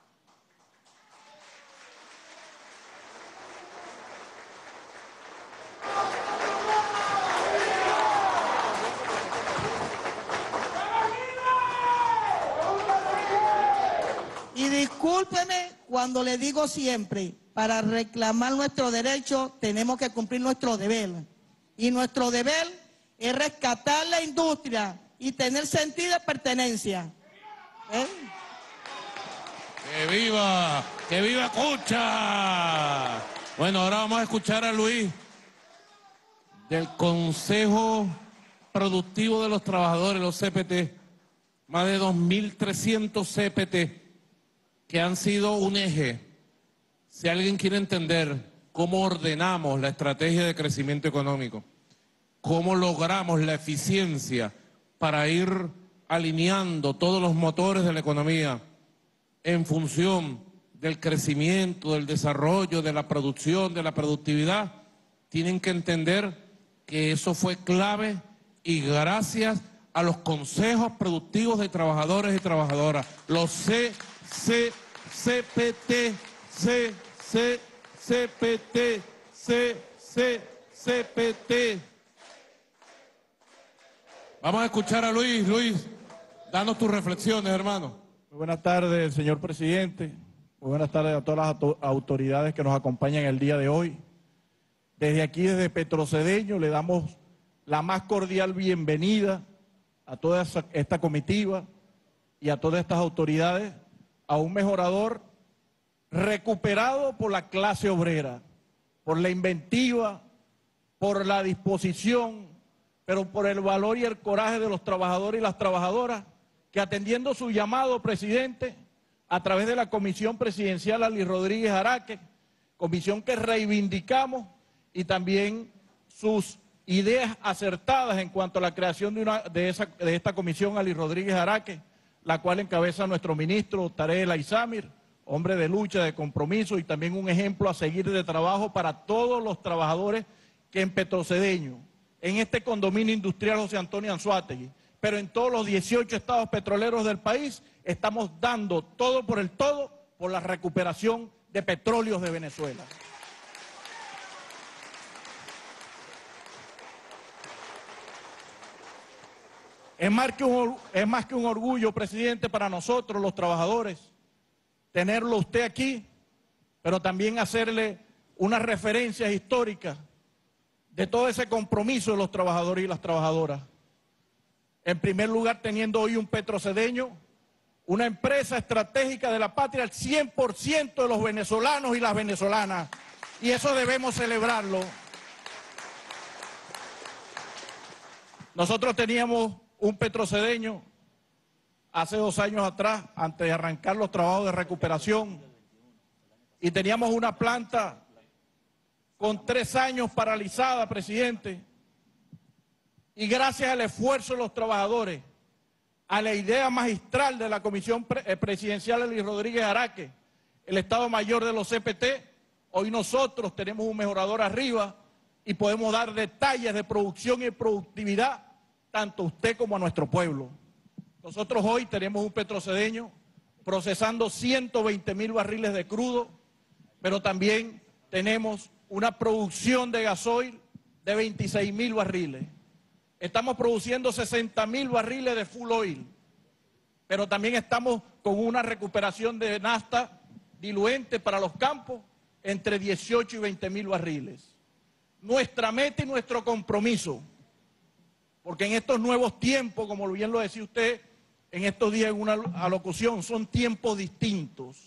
Y discúlpeme cuando le digo siempre, para reclamar nuestro derecho tenemos que cumplir nuestro deber. Y nuestro deber es rescatar la industria y tener sentido de pertenencia. ¡Que viva! ¡Que viva Cucha! Bueno, ahora vamos a escuchar a Luis del Consejo Productivo de los Trabajadores, los CPT. Más de 2.300 CPT que han sido un eje. Si alguien quiere entender cómo ordenamos la estrategia de crecimiento económico, cómo logramos la eficiencia para ir alineando todos los motores de la economía en función del crecimiento, del desarrollo, de la producción, de la productividad, tienen que entender que eso fue clave y gracias a los consejos productivos de trabajadores y trabajadoras, los CPT. Vamos a escuchar a Luis. Luis, danos tus reflexiones, hermano. Muy buenas tardes, señor presidente. Muy buenas tardes a todas las autoridades que nos acompañan el día de hoy. Desde aquí, desde Petrocedeño, le damos la más cordial bienvenida a toda esta comitiva y a todas estas autoridades a un mejorador recuperado por la clase obrera, por la inventiva, por la disposición, pero por el valor y el coraje de los trabajadores y las trabajadoras que, atendiendo su llamado, presidente, a través de la Comisión Presidencial Ali Rodríguez Araque, comisión que reivindicamos, y también sus ideas acertadas en cuanto a la creación de esta Comisión Ali Rodríguez Araque, la cual encabeza nuestro ministro Tarek El Aizamir, hombre de lucha, de compromiso y también un ejemplo a seguir de trabajo para todos los trabajadores que en Petrocedeño, en este condominio industrial José Antonio Anzoátegui, pero en todos los 18 estados petroleros del país, estamos dando todo por la recuperación de petróleos de Venezuela. Es más que un orgullo, presidente, para nosotros, los trabajadores, tenerlo usted aquí, pero también hacerle unas referencias históricas de todo ese compromiso de los trabajadores y las trabajadoras. En primer lugar, teniendo hoy un Petrocedeño, una empresa estratégica de la patria, el 100% de los venezolanos y las venezolanas, y eso debemos celebrarlo. Nosotros teníamos un Petrocedeño hace 2 años atrás, antes de arrancar los trabajos de recuperación, y teníamos una planta con 3 años paralizada, presidente, y gracias al esfuerzo de los trabajadores, a la idea magistral de la Comisión Presidencial de Luis Rodríguez Araque, el Estado Mayor de los CPT, hoy nosotros tenemos un mejorador arriba y podemos dar detalles de producción y productividad tanto a usted como a nuestro pueblo. Nosotros hoy tenemos un Petrocedeño procesando 120.000 barriles de crudo, pero también tenemos una producción de gasoil de 26.000 barriles. Estamos produciendo 60.000 barriles de full oil, pero también estamos con una recuperación de nafta diluente para los campos entre 18 y 20.000 barriles. Nuestra meta y nuestro compromiso, porque en estos nuevos tiempos, como bien lo decía usted en estos días en una alocución, son tiempos distintos.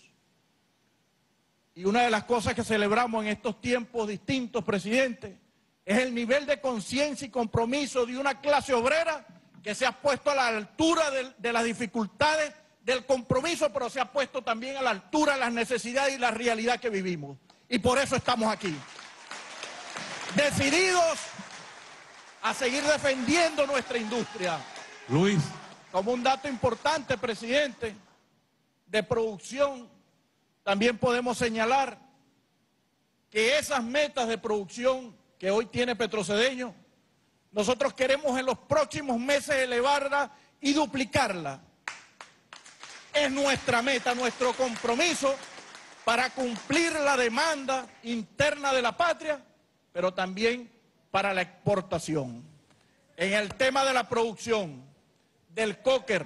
Y una de las cosas que celebramos en estos tiempos distintos, presidente, es el nivel de conciencia y compromiso de una clase obrera que se ha puesto a la altura de las dificultades del compromiso, pero se ha puesto también a la altura de las necesidades y la realidad que vivimos. Y por eso estamos aquí, decididos a seguir defendiendo nuestra industria. Luis. Como un dato importante, presidente, de producción, también podemos señalar que esas metas de producción que hoy tiene Petrocedeño, nosotros queremos en los próximos meses elevarla y duplicarla. Es nuestra meta, nuestro compromiso para cumplir la demanda interna de la patria, pero también para la exportación. En el tema de la producción del coker,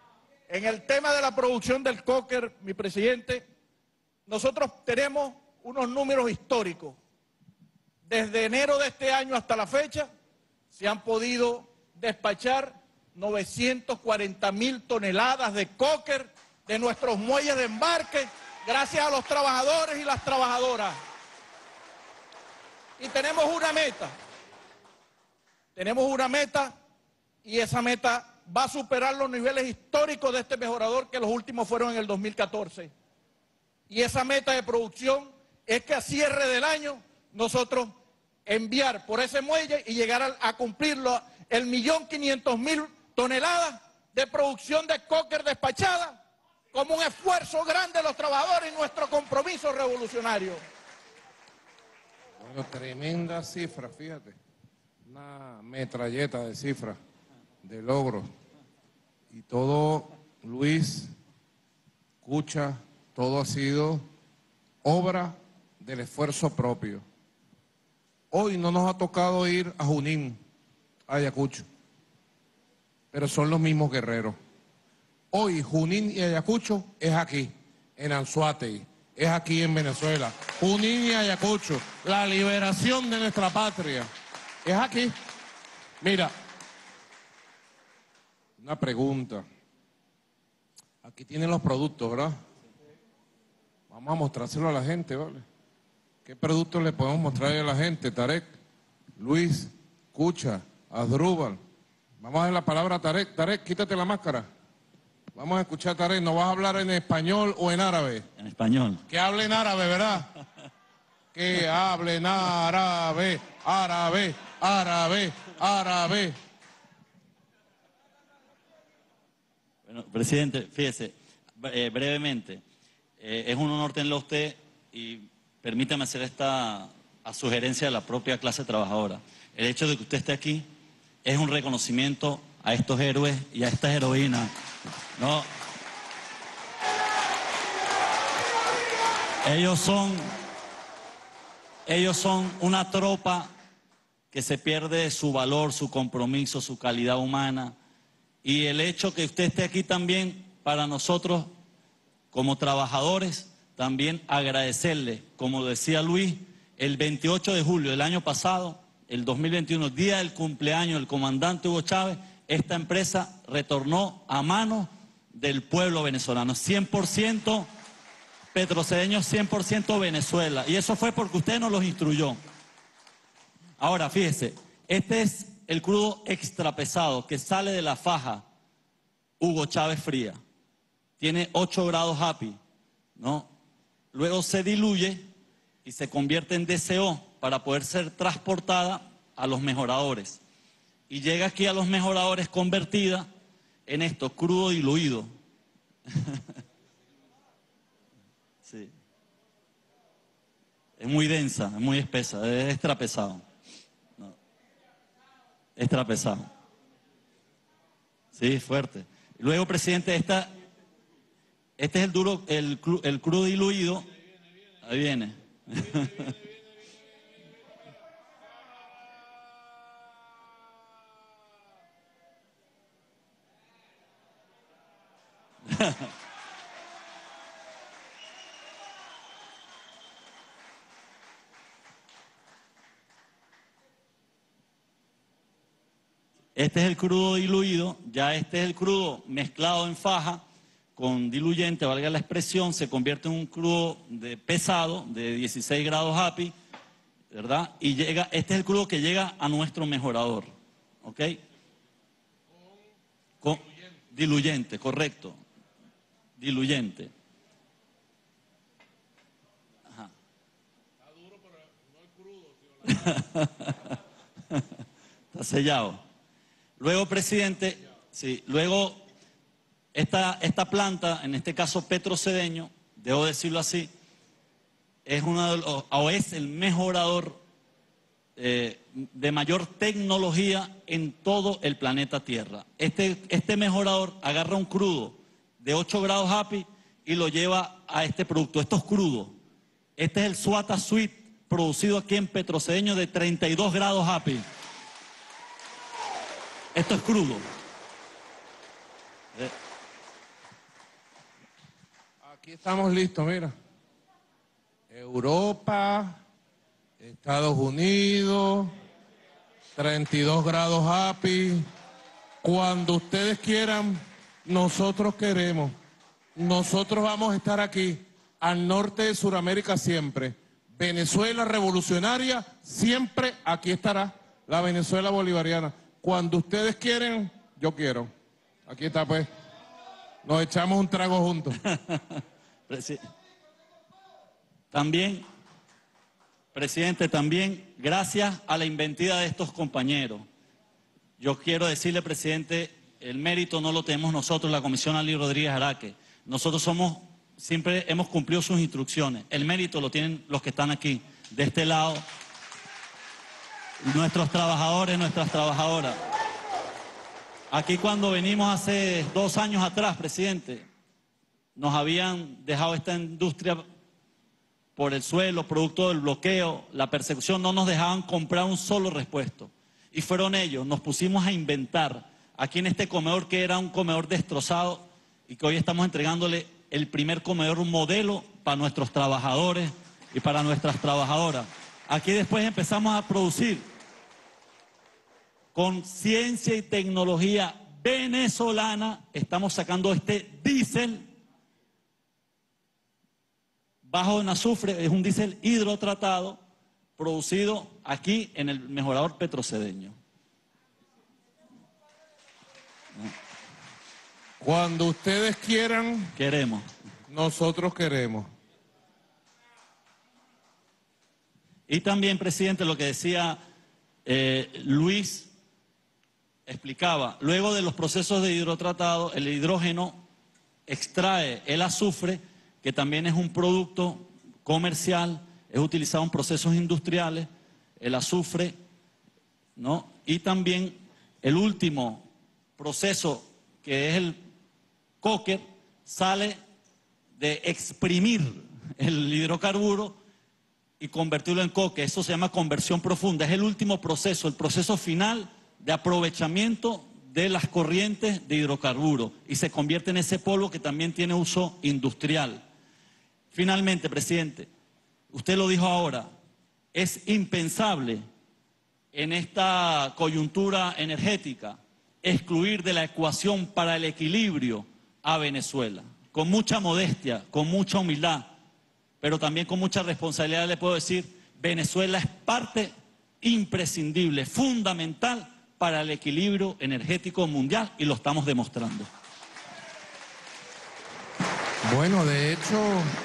mi presidente, nosotros tenemos unos números históricos. Desde enero de este año hasta la fecha, se han podido despachar 940.000 toneladas de coker de nuestros muelles de embarque, gracias a los trabajadores y las trabajadoras. Y tenemos una meta, y esa meta va a superar los niveles históricos de este mejorador, que los últimos fueron en el 2014. Y esa meta de producción es que a cierre del año nosotros enviar por ese muelle y llegar a cumplirlo el 1.500.000 toneladas de producción de coker despachada, como un esfuerzo grande de los trabajadores y nuestro compromiso revolucionario. Bueno, tremenda cifra, fíjate, una metralleta de cifras, de logros, y todo, Luis, escucha, todo ha sido obra del esfuerzo propio. Hoy no nos ha tocado ir a Junín, a Ayacucho, pero son los mismos guerreros. Hoy Junín y Ayacucho es aquí, en Anzoátegui, es aquí en Venezuela. Junín y Ayacucho, la liberación de nuestra patria, es aquí. Mira, una pregunta. Aquí tienen los productos, ¿verdad? Vamos a mostrárselo a la gente, ¿vale? ¿Qué productos le podemos mostrar a la gente, Tarek? Luis, Cucha, Asdrúbal. Vamos a dar la palabra a Tarek. Tarek, quítate la máscara. Vamos a escuchar a Tarek. ¿No vas a hablar en español o en árabe? En español. Que hable en árabe, ¿verdad? Que hable en árabe, árabe, árabe, árabe. Bueno, presidente, fíjese, brevemente, es un honor tenerlo a usted y permítame hacer esta sugerencia de la propia clase trabajadora. El hecho de que usted esté aquí es un reconocimiento a estos héroes y a estas heroínas, ¿no? Ellos son una tropa que se pierde su valor, su compromiso, su calidad humana, Y el hecho que usted esté aquí también, para nosotros, como trabajadores, también agradecerle, como decía Luis, el 28 de julio del año pasado, el 2021, día del cumpleaños del comandante Hugo Chávez, esta empresa retornó a manos del pueblo venezolano, 100% Petrocedeño, 100% Venezuela. Y eso fue porque usted nos los instruyó. Ahora, fíjese, este es el crudo extra pesado que sale de la faja Hugo Chávez Fría. Tiene 8 grados happy, ¿no? Luego se diluye y se convierte en DCO para poder ser transportada a los mejoradores. Y llega aquí a los mejoradores convertida en esto, crudo diluido. Sí. Es muy densa, es muy espesa, es extra pesado. No. Extra pesado. Sí, fuerte. Luego, presidente, este es el duro, el crudo diluido. Ahí viene. Este es el crudo diluido, ya este es el crudo mezclado en faja con diluyente, valga la expresión, se convierte en un crudo pesado de 16 grados happy, ¿verdad? Y llega, este es el crudo que llega a nuestro mejorador, ¿ok? Con diluyente, correcto. Diluyente. Ajá. Está duro, pero no es crudo. Está sellado. Luego, presidente, sí, luego esta planta, en este caso Petrocedeño, debo decirlo así, es uno de los, o es el mejorador de mayor tecnología en todo el planeta Tierra. Este mejorador agarra un crudo de 8 grados happy y lo lleva a este producto. Esto es crudo. Este es el Suata Sweet, producido aquí en Petrocedeño de 32 grados happy. Esto es crudo. Aquí estamos listos, mira. Europa, Estados Unidos, 32 grados happy. Cuando ustedes quieran, nosotros queremos. Nosotros vamos a estar aquí, al norte de Sudamérica siempre. Venezuela revolucionaria, siempre aquí estará la Venezuela bolivariana. Cuando ustedes quieren, yo quiero. Aquí está, pues. Nos echamos un trago juntos. También, presidente, también gracias a la inventiva de estos compañeros. Yo quiero decirle, presidente, el mérito no lo tenemos nosotros, la Comisión Ali Rodríguez Araque. Nosotros siempre hemos cumplido sus instrucciones. El mérito lo tienen los que están aquí, de este lado. Nuestros trabajadores, nuestras trabajadoras. Aquí cuando venimos hace 2 años atrás, presidente, nos habían dejado esta industria por el suelo, producto del bloqueo, la persecución, no nos dejaban comprar un solo repuesto. Y fueron ellos, nos pusimos a inventar aquí en este comedor que era un comedor destrozado y que hoy estamos entregándole el primer comedor, un modelo para nuestros trabajadores y para nuestras trabajadoras. Aquí después empezamos a producir con ciencia y tecnología venezolana, estamos sacando este diésel bajo en azufre, es un diésel hidrotratado, producido aquí en el mejorador Petrocedeño. Cuando ustedes quieran, queremos. Nosotros queremos. Y también, presidente, lo que decía Luis, explicaba, luego de los procesos de hidrotratado, el hidrógeno extrae el azufre, que también es un producto comercial, es utilizado en procesos industriales, el azufre, ¿no? Y también el último proceso, que es el coker, sale de exprimir el hidrocarburo y convertirlo en coque. Eso se llama conversión profunda. Es el último proceso, el proceso final de aprovechamiento de las corrientes de hidrocarburos y se convierte en ese polvo que también tiene uso industrial. Finalmente, presidente, usted lo dijo ahora, es impensable en esta coyuntura energética excluir de la ecuación para el equilibrio a Venezuela. Con mucha modestia, con mucha humildad, pero también con mucha responsabilidad le puedo decir, Venezuela es parte imprescindible, fundamental para el equilibrio energético mundial y lo estamos demostrando. Bueno, de hecho,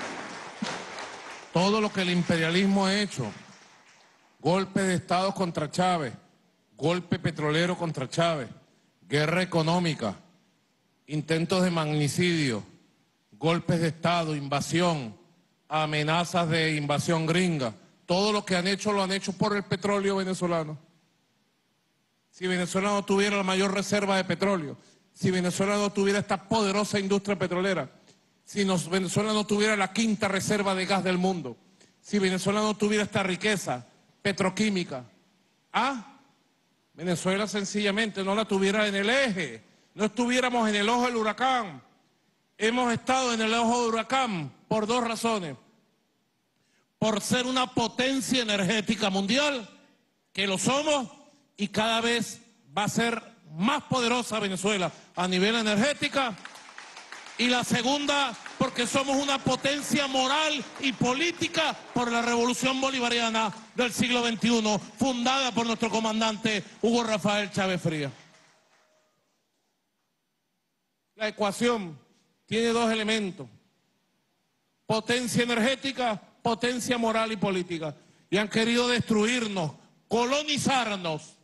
todo lo que el imperialismo ha hecho, golpe de Estado contra Chávez, golpe petrolero contra Chávez, guerra económica, intentos de magnicidio, golpes de Estado, invasión, amenazas de invasión gringa, todo lo que han hecho lo han hecho por el petróleo venezolano. Si Venezuela no tuviera la mayor reserva de petróleo, si Venezuela no tuviera esta poderosa industria petrolera, si Venezuela no tuviera la quinta reserva de gas del mundo, si Venezuela no tuviera esta riqueza petroquímica, Venezuela sencillamente no la tuviera en el eje, no estuviéramos en el ojo del huracán. Hemos estado en el ojo del huracán por dos razones. Por ser una potencia energética mundial, que lo somos, y cada vez va a ser más poderosa Venezuela a nivel energética. Y la segunda, porque somos una potencia moral y política por la revolución bolivariana del siglo XXI, fundada por nuestro comandante Hugo Rafael Chávez Frías. La ecuación tiene dos elementos: potencia energética, potencia moral y política. Y han querido destruirnos, colonizarnos,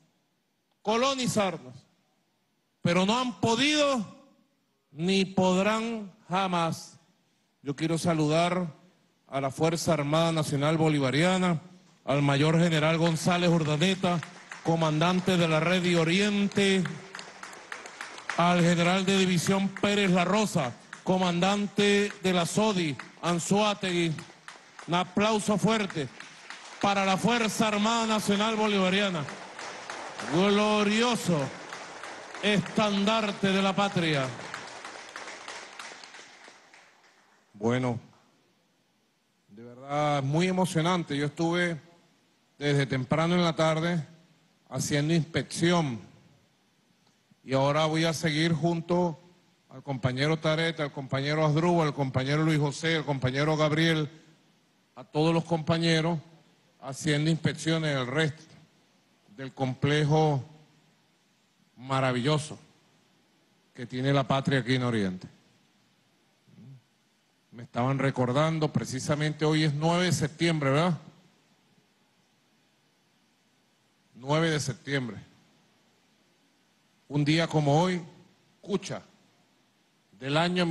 pero no han podido ni podrán jamás. Yo quiero saludar a la Fuerza Armada Nacional Bolivariana, al Mayor General González Urdaneta, comandante de la Red de Oriente, al General de División Pérez La Rosa, comandante de la SODI, Anzoátegui. Un aplauso fuerte para la Fuerza Armada Nacional Bolivariana. Glorioso estandarte de la patria. Bueno, de verdad muy emocionante. Yo estuve desde temprano en la tarde haciendo inspección y ahora voy a seguir junto al compañero Tareta, al compañero Asdrúbal, al compañero Luis José, al compañero Gabriel, a todos los compañeros haciendo inspecciones del resto del complejo maravilloso que tiene la patria aquí en Oriente. Me estaban recordando, precisamente hoy es 9 de septiembre, ¿verdad? 9 de septiembre. Un día como hoy, Cucha, del año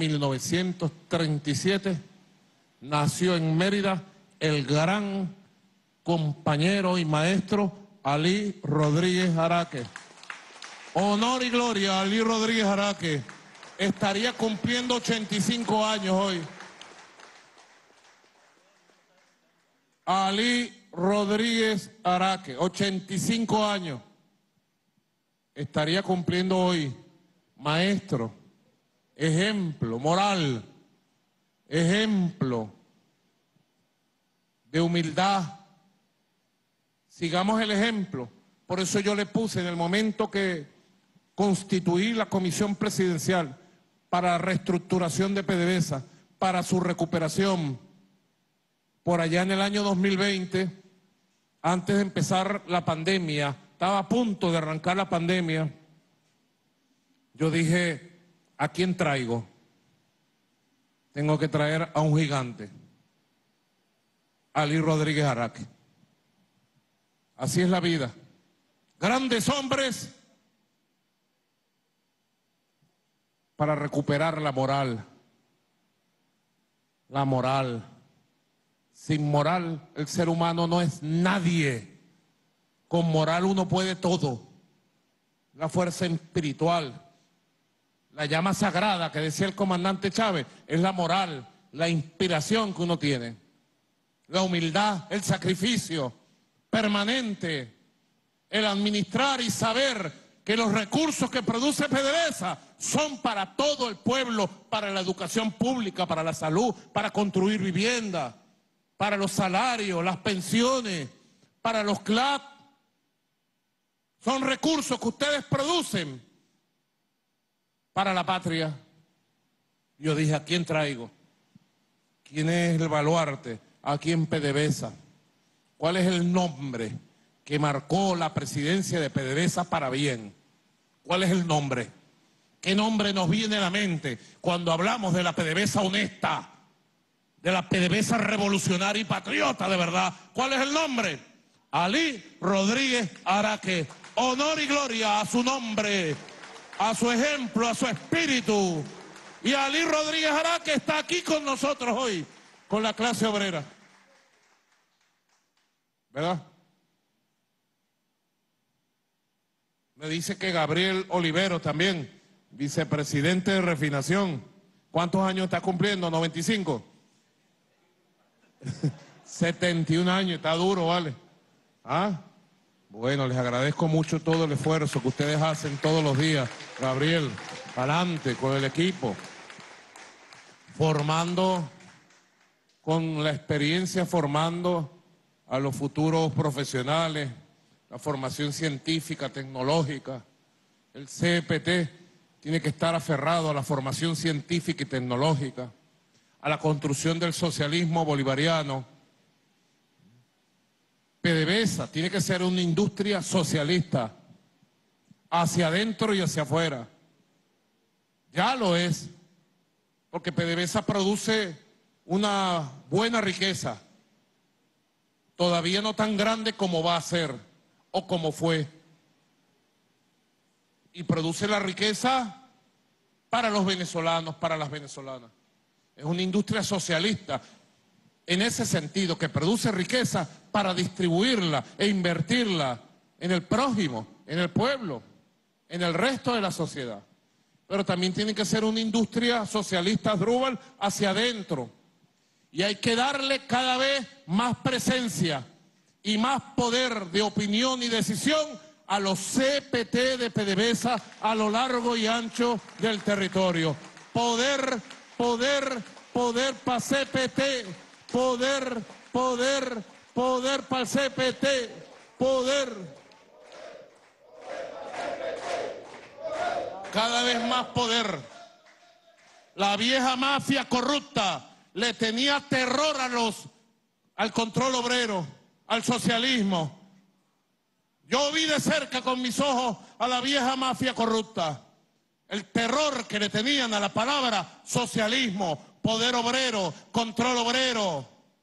1937, nació en Mérida el gran compañero y maestro Alí Rodríguez Araque. Honor y gloria a Alí Rodríguez Araque. Estaría cumpliendo 85 años hoy. Alí Rodríguez Araque, 85 años. Estaría cumpliendo hoy. Maestro, ejemplo moral, ejemplo de humildad. Sigamos el ejemplo. Por eso yo le puse en el momento que constituí la comisión presidencial para la reestructuración de PDVSA, para su recuperación, por allá en el año 2020, antes de empezar la pandemia, estaba a punto de arrancar la pandemia, yo dije, ¿a quién traigo? Tengo que traer a un gigante, Alí Rodríguez Araque. Así es la vida. Grandes hombres para recuperar la moral. La moral. Sin moral, el ser humano no es nadie. Con moral uno puede todo. La fuerza espiritual, la llama sagrada que decía el comandante Chávez, es la moral, la inspiración que uno tiene. La humildad, el sacrificio permanente, el administrar y saber que los recursos que produce PDVSA son para todo el pueblo, para la educación pública, para la salud, para construir vivienda, para los salarios, las pensiones, para los CLAP. Son recursos que ustedes producen para la patria. Yo dije, ¿a quién traigo? ¿Quién es el baluarte? Aquí en PDVSA. ¿Cuál es el nombre que marcó la presidencia de PDVSA para bien? ¿Cuál es el nombre? ¿Qué nombre nos viene a la mente cuando hablamos de la PDVSA honesta? De la PDVSA revolucionaria y patriota de verdad. ¿Cuál es el nombre? Alí Rodríguez Araque. Honor y gloria a su nombre, a su ejemplo, a su espíritu. Y Alí Rodríguez Araque está aquí con nosotros hoy, con la clase obrera. ¿Verdad? Me dice que Gabriel Olivero también, vicepresidente de Refinación. ¿Cuántos años está cumpliendo? ¿95? 71 años, está duro, ¿vale? ¿Ah? Bueno, les agradezco mucho todo el esfuerzo que ustedes hacen todos los días. Gabriel, adelante con el equipo. Formando, con la experiencia, formando a los futuros profesionales, la formación científica, tecnológica. El CPT tiene que estar aferrado a la formación científica y tecnológica, a la construcción del socialismo bolivariano. PDVSA tiene que ser una industria socialista, hacia adentro y hacia afuera. Ya lo es, porque PDVSA produce una buena riqueza, todavía no tan grande como va a ser o como fue. Y produce la riqueza para los venezolanos, para las venezolanas. Es una industria socialista en ese sentido, que produce riqueza para distribuirla e invertirla en el prójimo, en el pueblo, en el resto de la sociedad. Pero también tiene que ser una industria socialista, Asdrúbal, hacia adentro. Y hay que darle cada vez más presencia y más poder de opinión y decisión a los CPT de PDVSA a lo largo y ancho del territorio. Poder para CPT, poder para el CPT, poder. Cada vez más poder. La vieja mafia corrupta le tenía terror al control obrero, al socialismo. Yo vi de cerca con mis ojos a la vieja mafia corrupta. El terror que le tenían a la palabra socialismo, poder obrero, control obrero.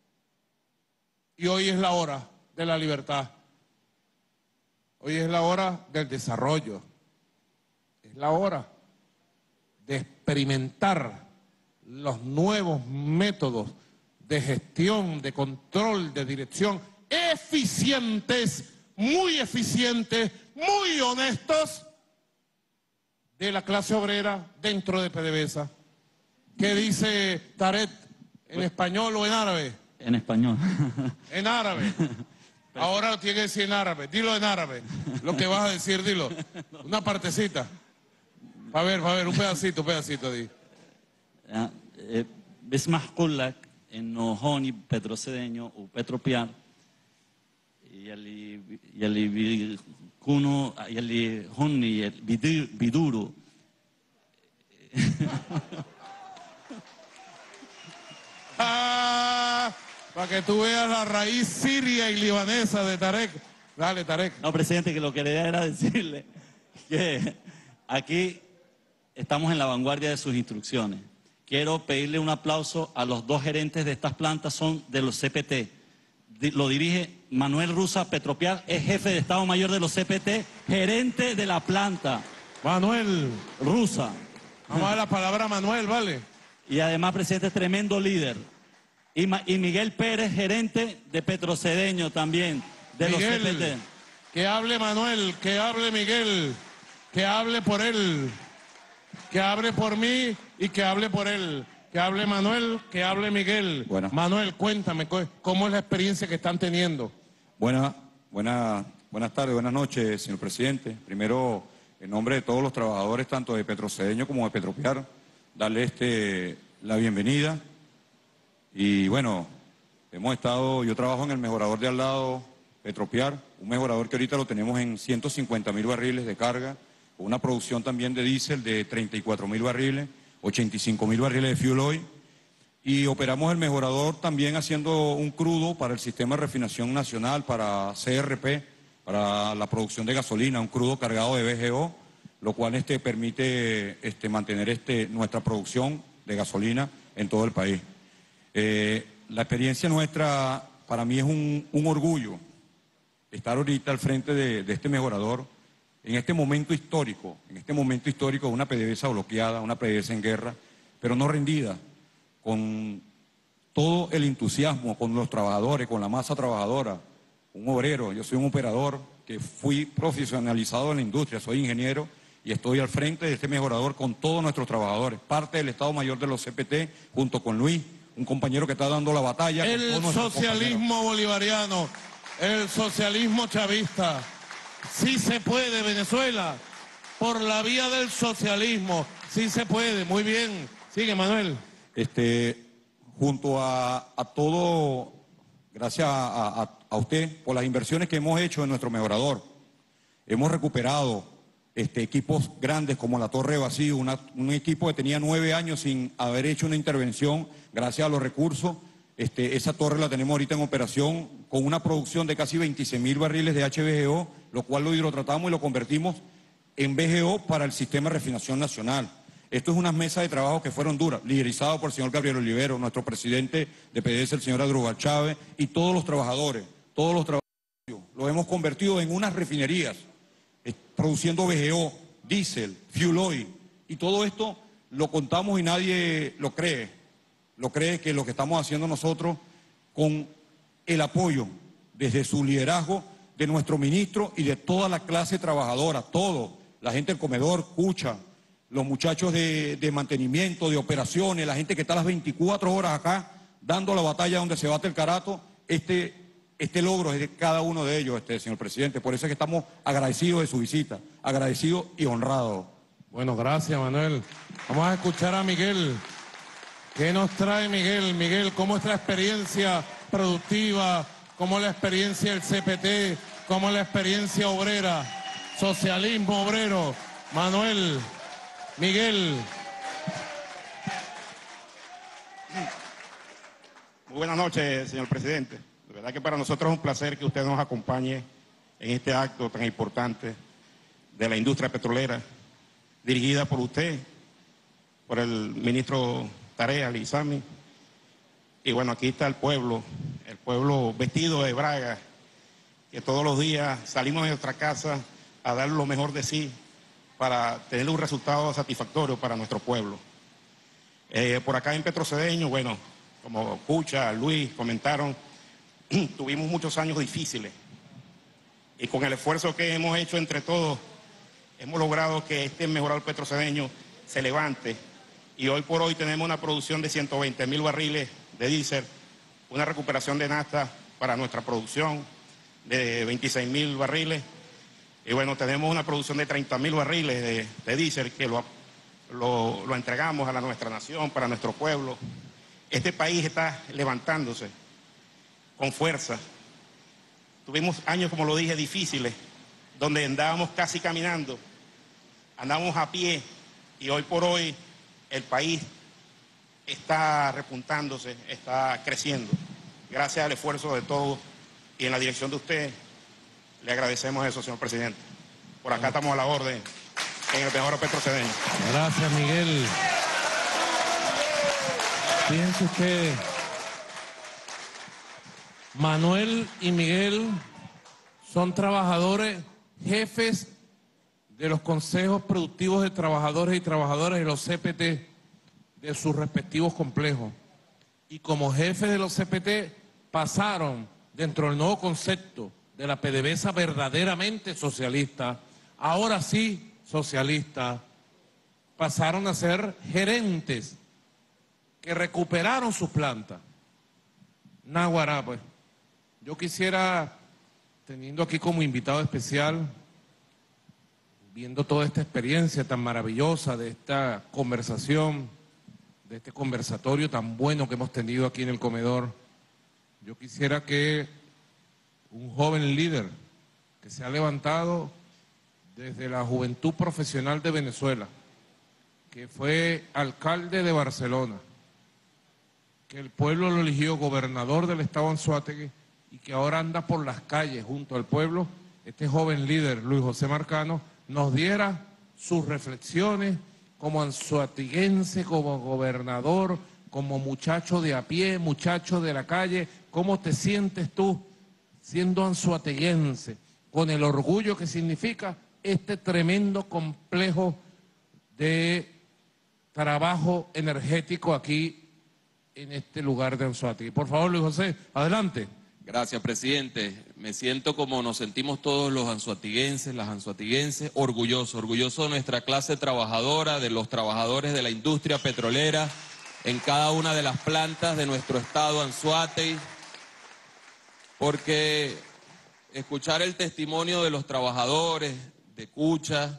Y hoy es la hora de la libertad. Hoy es la hora del desarrollo. Es la hora de experimentar los nuevos métodos de gestión, de control, de dirección, eficientes, muy honestos, de la clase obrera dentro de PDVSA. ¿Qué dice Tarek? ¿En español o en árabe? En español. En árabe. Ahora lo tiene que decir en árabe. Dilo en árabe. Lo que vas a decir, dilo. Una partecita. Va a ver, un pedacito. Di. بسمح لك انه هون بتروسيدينيو وبتروبيان يلي بيكونوا يلي هن بيدوروا para que tú veas la raíz siria y libanesa de Tarek. Dale, Tarek. No, presidente, que lo que quería era decirle que aquí estamos en la vanguardia de sus instrucciones. Quiero pedirle un aplauso a los dos gerentes de estas plantas, son de los CPT. Lo dirige Manuel Rusa Petropiar, es jefe de Estado Mayor de los CPT, gerente de la planta. Manuel Rusa. Vamos a ver la palabra Manuel, ¿vale? Y además, presidente, es tremendo líder. Y Miguel Pérez, gerente de Petrocedeño también, de Miguel, los CPT. Que hable Manuel, que hable Miguel, que hable por él, que hable por mí y que hable por él. Que hable Manuel, que hable Miguel. Bueno. Manuel, cuéntame, ¿cómo es la experiencia que están teniendo? Buenas tardes, buenas noches, señor presidente. Primero, en nombre de todos los trabajadores, tanto de Petrocedeño como de Petropiar, darle la bienvenida. Y bueno, yo trabajo en el mejorador de al lado, Petropiar, un mejorador que ahorita lo tenemos en 150.000 barriles de carga, con una producción también de diésel de 34.000 barriles, 85.000 barriles de fuel oil. Y operamos el mejorador también haciendo un crudo para el sistema de refinación nacional, para CRP, para la producción de gasolina, un crudo cargado de VGO, lo cual permite mantener nuestra producción de gasolina en todo el país. La experiencia nuestra, para mí es un orgullo estar ahorita al frente de este mejorador en este momento histórico de una PDVSA bloqueada, una PDVSA en guerra, pero no rendida, con todo el entusiasmo, con los trabajadores, con la masa trabajadora, un obrero. Yo soy un operador que fui profesionalizado en la industria, soy ingeniero y estoy al frente de este mejorador con todos nuestros trabajadores, parte del Estado Mayor de los CPT, junto con Luis, un compañero que está dando la batalla. El socialismo bolivariano, el socialismo chavista, sí se puede, Venezuela, por la vía del socialismo, sí se puede. Muy bien, sigue Manuel. Junto a todo, gracias a usted por las inversiones que hemos hecho en nuestro mejorador, hemos recuperado equipos grandes como la Torre Vacío, un equipo que tenía 9 años sin haber hecho una intervención. Gracias a los recursos, esa torre la tenemos ahorita en operación con una producción de casi 26.000 barriles de HVGO, lo cual lo hidrotratamos y lo convertimos en VGO para el sistema de refinación nacional. Esto es unas mesas de trabajo que fueron duras, liderizadas por el señor Gabriel Olivero, nuestro presidente de PDVSA, el señor Adrúbal Chávez, y todos los trabajadores, lo hemos convertido en unas refinerías, produciendo VGO, diésel, fuel oil, y todo esto lo contamos y nadie lo cree que lo que estamos haciendo nosotros con el apoyo desde su liderazgo de nuestro ministro y de toda la clase trabajadora, la gente del comedor, Cucha, los muchachos de mantenimiento, de operaciones, la gente que está las 24 horas acá dando la batalla donde se bate el carato. Este logro es de cada uno de ellos, señor presidente. Por eso es que estamos agradecidos de su visita, agradecidos y honrados. Bueno, gracias, Manuel. Vamos a escuchar a Miguel. ¿Qué nos trae Miguel? Miguel, ¿cómo es la experiencia productiva? ¿Cómo es la experiencia del CPT? ¿Cómo es la experiencia obrera? Socialismo obrero. Manuel, Miguel. Muy buenas noches, señor presidente. De verdad que para nosotros es un placer que usted nos acompañe en este acto tan importante de la industria petrolera, dirigida por usted, por el ministro Tarea, Lizami. Y bueno, aquí está el pueblo vestido de braga, que todos los días salimos de nuestra casa a dar lo mejor de sí para tener un resultado satisfactorio para nuestro pueblo. Por acá en Petrocedeño, bueno, como Cucha, Luis comentaron, tuvimos muchos años difíciles y con el esfuerzo que hemos hecho entre todos, hemos logrado que este mejorador petrocedeño se levante y hoy por hoy tenemos una producción de 120.000 barriles de diésel, una recuperación de nafta para nuestra producción de 26.000 barriles y bueno, tenemos una producción de 30.000 barriles de diésel que lo entregamos a nuestra nación, para nuestro pueblo. Este país está levantándose con fuerza. Tuvimos años, como lo dije, difíciles, donde andábamos casi caminando, andábamos a pie y hoy por hoy el país está repuntándose, está creciendo. Gracias al esfuerzo de todos y en la dirección de usted, le agradecemos eso, señor presidente. Por acá estamos a la orden en el mejorador petrocedeño. Gracias, Miguel. Fíjense ustedes, Manuel y Miguel son trabajadores, jefes de los consejos productivos de trabajadores y trabajadoras de los CPT de sus respectivos complejos. Y como jefes de los CPT pasaron dentro del nuevo concepto de la PDVSA verdaderamente socialista, ahora sí socialista, pasaron a ser gerentes que recuperaron sus plantas. Náguara, pues, yo quisiera, teniendo aquí como invitado especial, viendo toda esta experiencia tan maravillosa de esta conversación, de este conversatorio tan bueno que hemos tenido aquí en el comedor, yo quisiera que un joven líder que se ha levantado desde la juventud profesional de Venezuela, que fue alcalde de Barcelona, que el pueblo lo eligió gobernador del estado Anzoátegui y que ahora anda por las calles junto al pueblo, este joven líder, Luis José Marcano, nos diera sus reflexiones como anzoatiguense, como gobernador, como muchacho de a pie, muchacho de la calle. ¿Cómo te sientes tú siendo anzoateguense, con el orgullo que significa este tremendo complejo de trabajo energético aquí en este lugar de Anzoátegui? Por favor, Luis José, adelante. Gracias, presidente. Me siento como nos sentimos todos los anzoatiguenses, las anzoatiguenses, orgulloso de nuestra clase trabajadora, de los trabajadores de la industria petrolera, en cada una de las plantas de nuestro estado Anzoátegui, porque escuchar el testimonio de los trabajadores de Cucha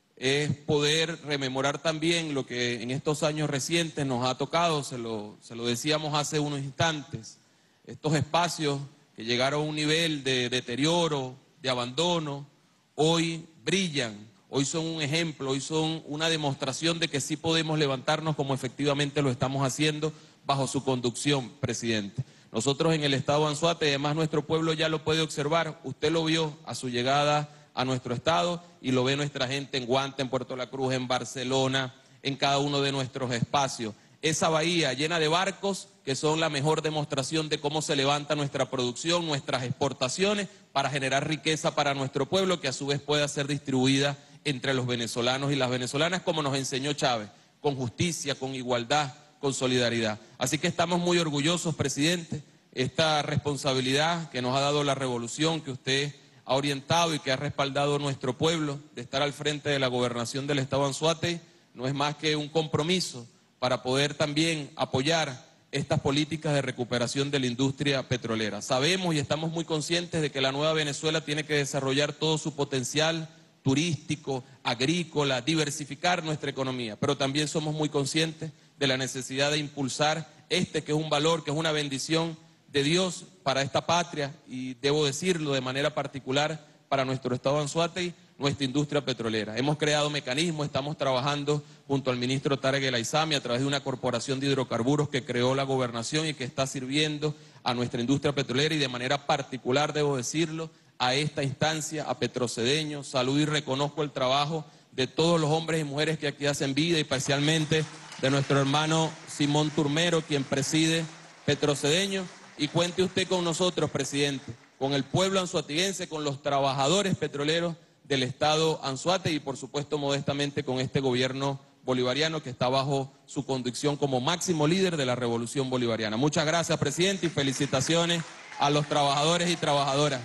es poder rememorar también lo que en estos años recientes nos ha tocado, se lo decíamos hace unos instantes, estos espacios que llegaron a un nivel de deterioro, de abandono, hoy brillan, hoy son un ejemplo, hoy son una demostración de que sí podemos levantarnos como efectivamente lo estamos haciendo bajo su conducción, presidente. Nosotros en el estado de Anzoátegui, además nuestro pueblo ya lo puede observar, usted lo vio a su llegada a nuestro estado y lo ve nuestra gente en Guante, en Puerto La Cruz, en Barcelona, en cada uno de nuestros espacios. Esa bahía llena de barcos que son la mejor demostración de cómo se levanta nuestra producción, nuestras exportaciones para generar riqueza para nuestro pueblo que a su vez pueda ser distribuida entre los venezolanos y las venezolanas como nos enseñó Chávez, con justicia, con igualdad, con solidaridad. Así que estamos muy orgullosos, presidente, esta responsabilidad que nos ha dado la revolución, que usted ha orientado y que ha respaldado nuestro pueblo de estar al frente de la gobernación del estado de Anzoátegui, no es más que un compromiso para poder también apoyar estas políticas de recuperación de la industria petrolera. Sabemos y estamos muy conscientes de que la nueva Venezuela tiene que desarrollar todo su potencial turístico, agrícola, diversificar nuestra economía, pero también somos muy conscientes de la necesidad de impulsar que es un valor, que es una bendición de Dios para esta patria y debo decirlo de manera particular para nuestro estado de Anzoátegui, nuestra industria petrolera. Hemos creado mecanismos, estamos trabajando junto al ministro Tarek El Aizami a través de una corporación de hidrocarburos que creó la gobernación y que está sirviendo a nuestra industria petrolera y de manera particular, debo decirlo, a esta instancia, a Petrocedeño. Saludo y reconozco el trabajo de todos los hombres y mujeres que aquí hacen vida y especialmente de nuestro hermano Simón Turmero, quien preside Petrocedeño. Y cuente usted con nosotros, presidente, con el pueblo anzoatiguense, con los trabajadores petroleros del estado Anzoátegui y por supuesto modestamente con este gobierno bolivariano que está bajo su conducción como máximo líder de la revolución bolivariana. Muchas gracias, presidente, y felicitaciones a los trabajadores y trabajadoras.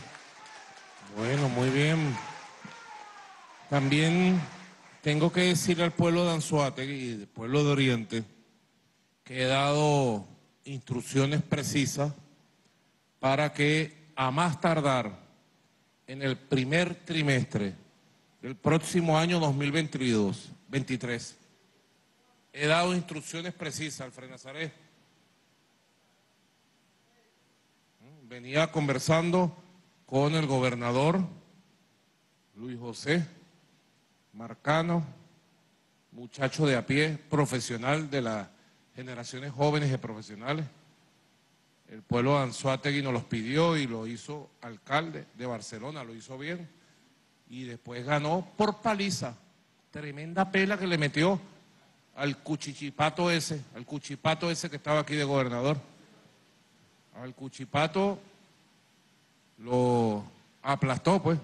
Bueno, muy bien. También tengo que decirle al pueblo de Anzoátegui y al pueblo de Oriente que he dado instrucciones precisas para que a más tardar en el primer trimestre del próximo año 2023, he dado instrucciones precisas, Alfred Nazaret. Venía conversando con el gobernador Luis José Marcano, muchacho de a pie, profesional de las generaciones jóvenes y profesionales. El pueblo de Anzoátegui nos los pidió y lo hizo alcalde de Barcelona, lo hizo bien. Y después ganó por paliza. Tremenda pela que le metió al cuchipato ese que estaba aquí de gobernador. Al cuchipato lo aplastó, pues.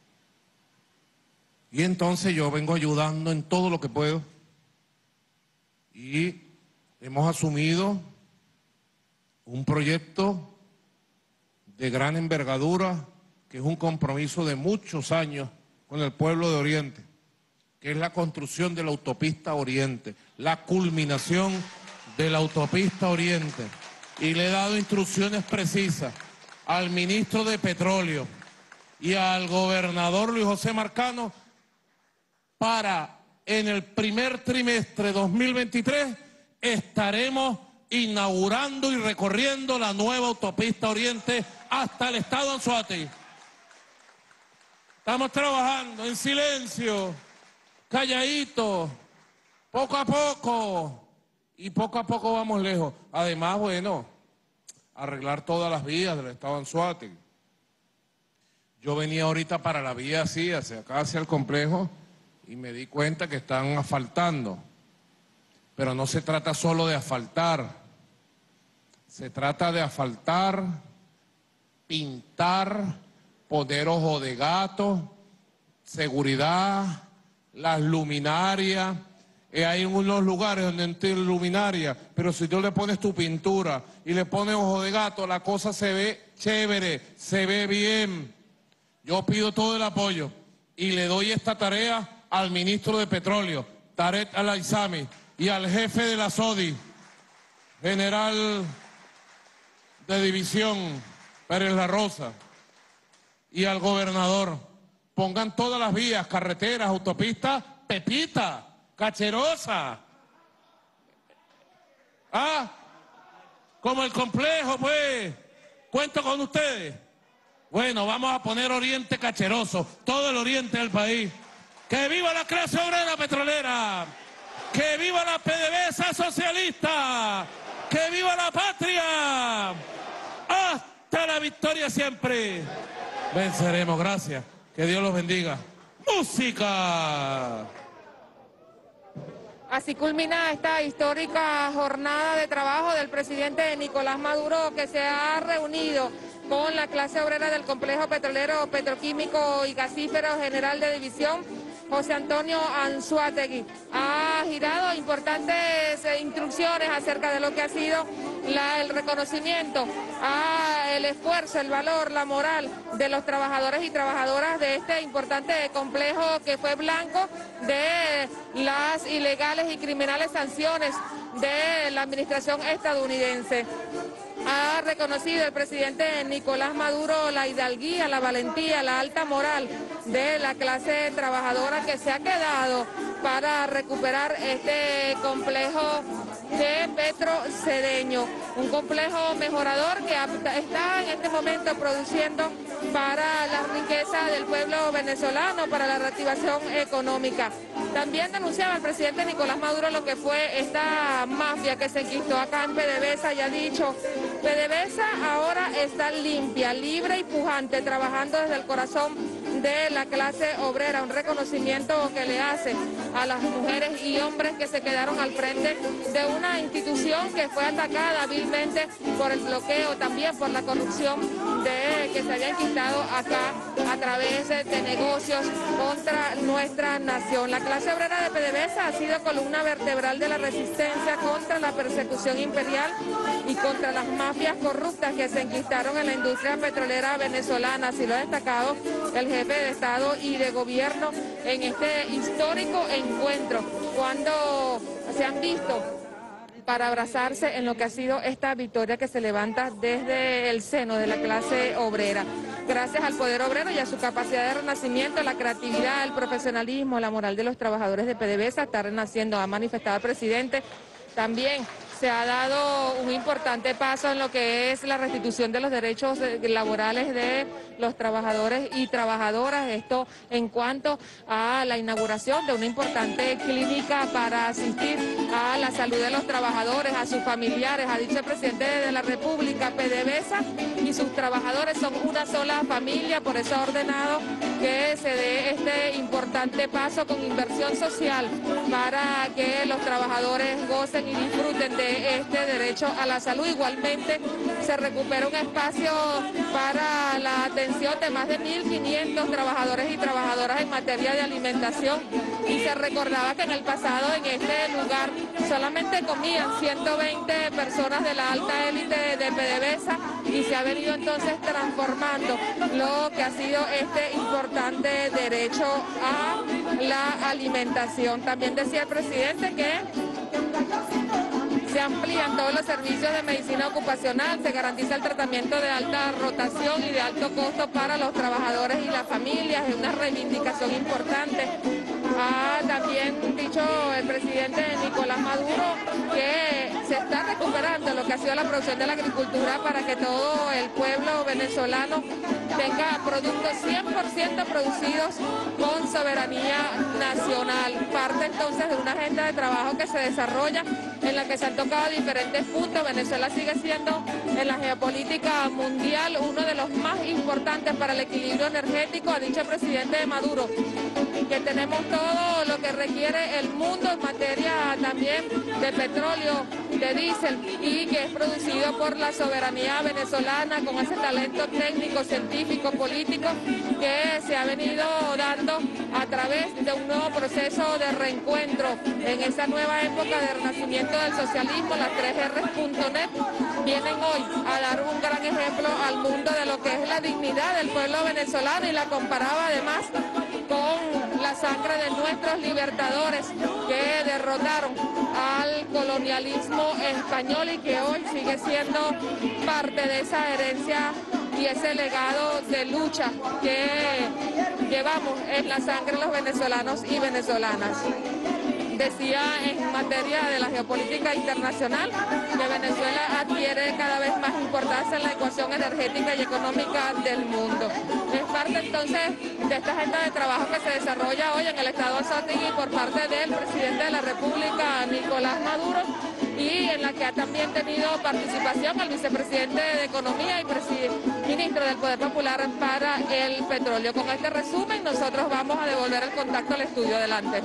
Y entonces yo vengo ayudando en todo lo que puedo. Y hemos asumido un proyecto de gran envergadura, que es un compromiso de muchos años con el pueblo de Oriente, que es la construcción de la autopista Oriente, la culminación de la autopista Oriente. Y le he dado instrucciones precisas al ministro de Petróleo y al gobernador Luis José Marcano para en el primer trimestre 2023 estaremos inaugurando y recorriendo la nueva autopista Oriente hasta el estado Anzoátegui. Estamos trabajando en silencio, calladito, poco a poco, y poco a poco vamos lejos. Además, bueno, arreglar todas las vías del estado Anzoátegui. Yo venía ahorita para la vía así, hacia acá, hacia el complejo, y me di cuenta que están asfaltando. Pero no se trata solo de asfaltar, se trata de asfaltar, pintar, poner ojo de gato, seguridad, las luminarias. Hay unos lugares donde no tiene luminaria, pero si tú le pones tu pintura y le pones ojo de gato, la cosa se ve chévere, se ve bien. Yo pido todo el apoyo y le doy esta tarea al ministro de Petróleo, Tarek Al-Aizami, y al jefe de la SODI, general de división Pérez La Rosa, y al gobernador. Pongan todas las vías, carreteras, autopistas, pepita, cacherosa. Ah, como el complejo, pues. Cuento con ustedes. Bueno, vamos a poner Oriente cacheroso, todo el oriente del país. ¡Que viva la clase obrera petrolera! ¡Que viva la PDVSA socialista! ¡Que viva la patria! ¡Hasta la victoria siempre! Venceremos, gracias. Que Dios los bendiga. ¡Música! Así culmina esta histórica jornada de trabajo del presidente Nicolás Maduro, que se ha reunido con la clase obrera del complejo petrolero, petroquímico y gasífero general de división, José Antonio Anzoátegui. Ha girado importantes instrucciones acerca de lo que ha sido el reconocimiento, el esfuerzo, el valor, la moral de los trabajadores y trabajadoras de este importante complejo que fue blanco de las ilegales y criminales sanciones de la administración estadounidense. Ha reconocido el presidente Nicolás Maduro la hidalguía, la valentía, la alta moral de la clase trabajadora que se ha quedado para recuperar este complejo de Petrocedeño, un complejo mejorador que está en este momento produciendo para la riqueza del pueblo venezolano, para la reactivación económica. También denunciaba el presidente Nicolás Maduro lo que fue esta mafia que se enquistó acá en PDVSA y ha dicho: PDVSA ahora está limpia, libre y pujante, trabajando desde el corazón de la clase obrera, un reconocimiento que le hace a las mujeres y hombres que se quedaron al frente de una institución que fue atacada vilmente por el bloqueo, también por la corrupción que se había enquistado acá a través de negocios contra nuestra nación. La clase obrera de PDVSA ha sido columna vertebral de la resistencia contra la persecución imperial y contra las mafias corruptas que se enquistaron en la industria petrolera venezolana. Así lo ha destacado el jefe de Estado y de Gobierno en este histórico encuentro, cuando se han visto para abrazarse en lo que ha sido esta victoria que se levanta desde el seno de la clase obrera. Gracias al poder obrero y a su capacidad de renacimiento, la creatividad, el profesionalismo, la moral de los trabajadores de PDVSA está renaciendo, ha manifestado el presidente. También se ha dado un importante paso en lo que es la restitución de los derechos laborales de los trabajadores y trabajadoras, esto en cuanto a la inauguración de una importante clínica para asistir a la salud de los trabajadores, a sus familiares. Ha dicho el presidente de la República: PDVSA y sus trabajadores son una sola familia, por eso ha ordenado que se dé este importante paso con inversión social para que los trabajadores gocen y disfruten de este derecho a la salud. Igualmente se recupera un espacio para la atención de más de 1.500 trabajadores y trabajadoras en materia de alimentación, y se recordaba que en el pasado en este lugar solamente comían 120 personas de la alta élite de PDVSA, y se ha venido entonces transformando lo que ha sido este importante derecho a la alimentación. También decía el presidente que se amplían todos los servicios de medicina ocupacional, se garantiza el tratamiento de alta rotación y de alto costo para los trabajadores y las familias, es una reivindicación importante Ha también dicho el presidente Nicolás Maduro que se está recuperando lo que ha sido la producción de la agricultura para que todo el pueblo venezolano tenga productos 100% producidos con soberanía nacional. Parte entonces de una agenda de trabajo que se desarrolla en la que se han tocado diferentes puntos. Venezuela sigue siendo en la geopolítica mundial uno de los más importantes para el equilibrio energético. Ha dicho el presidente Maduro que tenemos todo lo que requiere el mundo en materia también de petróleo, de diésel, y que es producido por la soberanía venezolana con ese talento técnico, científico, político que se ha venido dando a través de un nuevo proceso de reencuentro en esa nueva época de renacimiento del socialismo. Las 3Rs.net vienen hoy a dar un gran ejemplo al mundo de lo que es la dignidad del pueblo venezolano y la comparaba además con la sangre de nuestros libertadores que derrotaron al colonialismo español y que hoy sigue siendo parte de esa herencia y ese legado de lucha que llevamos en la sangre los venezolanos y venezolanas. Decía en materia de la geopolítica internacional que Venezuela adquiere cada vez más importancia en la ecuación energética y económica del mundo. Es parte entonces de esta agenda de trabajo que se desarrolla hoy en el estado Anzoátegui por parte del presidente de la República, Nicolás Maduro, y en la que ha también tenido participación el vicepresidente de Economía y ministro del Poder Popular para el Petróleo. Con este resumen nosotros vamos a devolver el contacto al estudio. Adelante.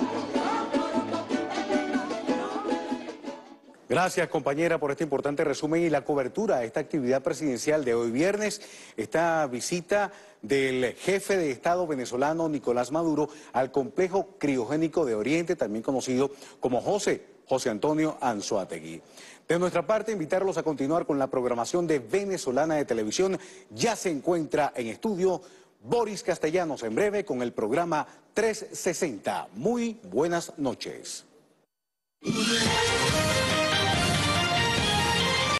Gracias, compañera, por este importante resumen y la cobertura de esta actividad presidencial de hoy viernes, esta visita del jefe de Estado venezolano Nicolás Maduro al complejo criogénico de Oriente, también conocido como José Antonio Anzoátegui. De nuestra parte, invitarlos a continuar con la programación de Venezolana de Televisión. Ya se encuentra en estudio Boris Castellanos en breve con el programa 360. Muy buenas noches.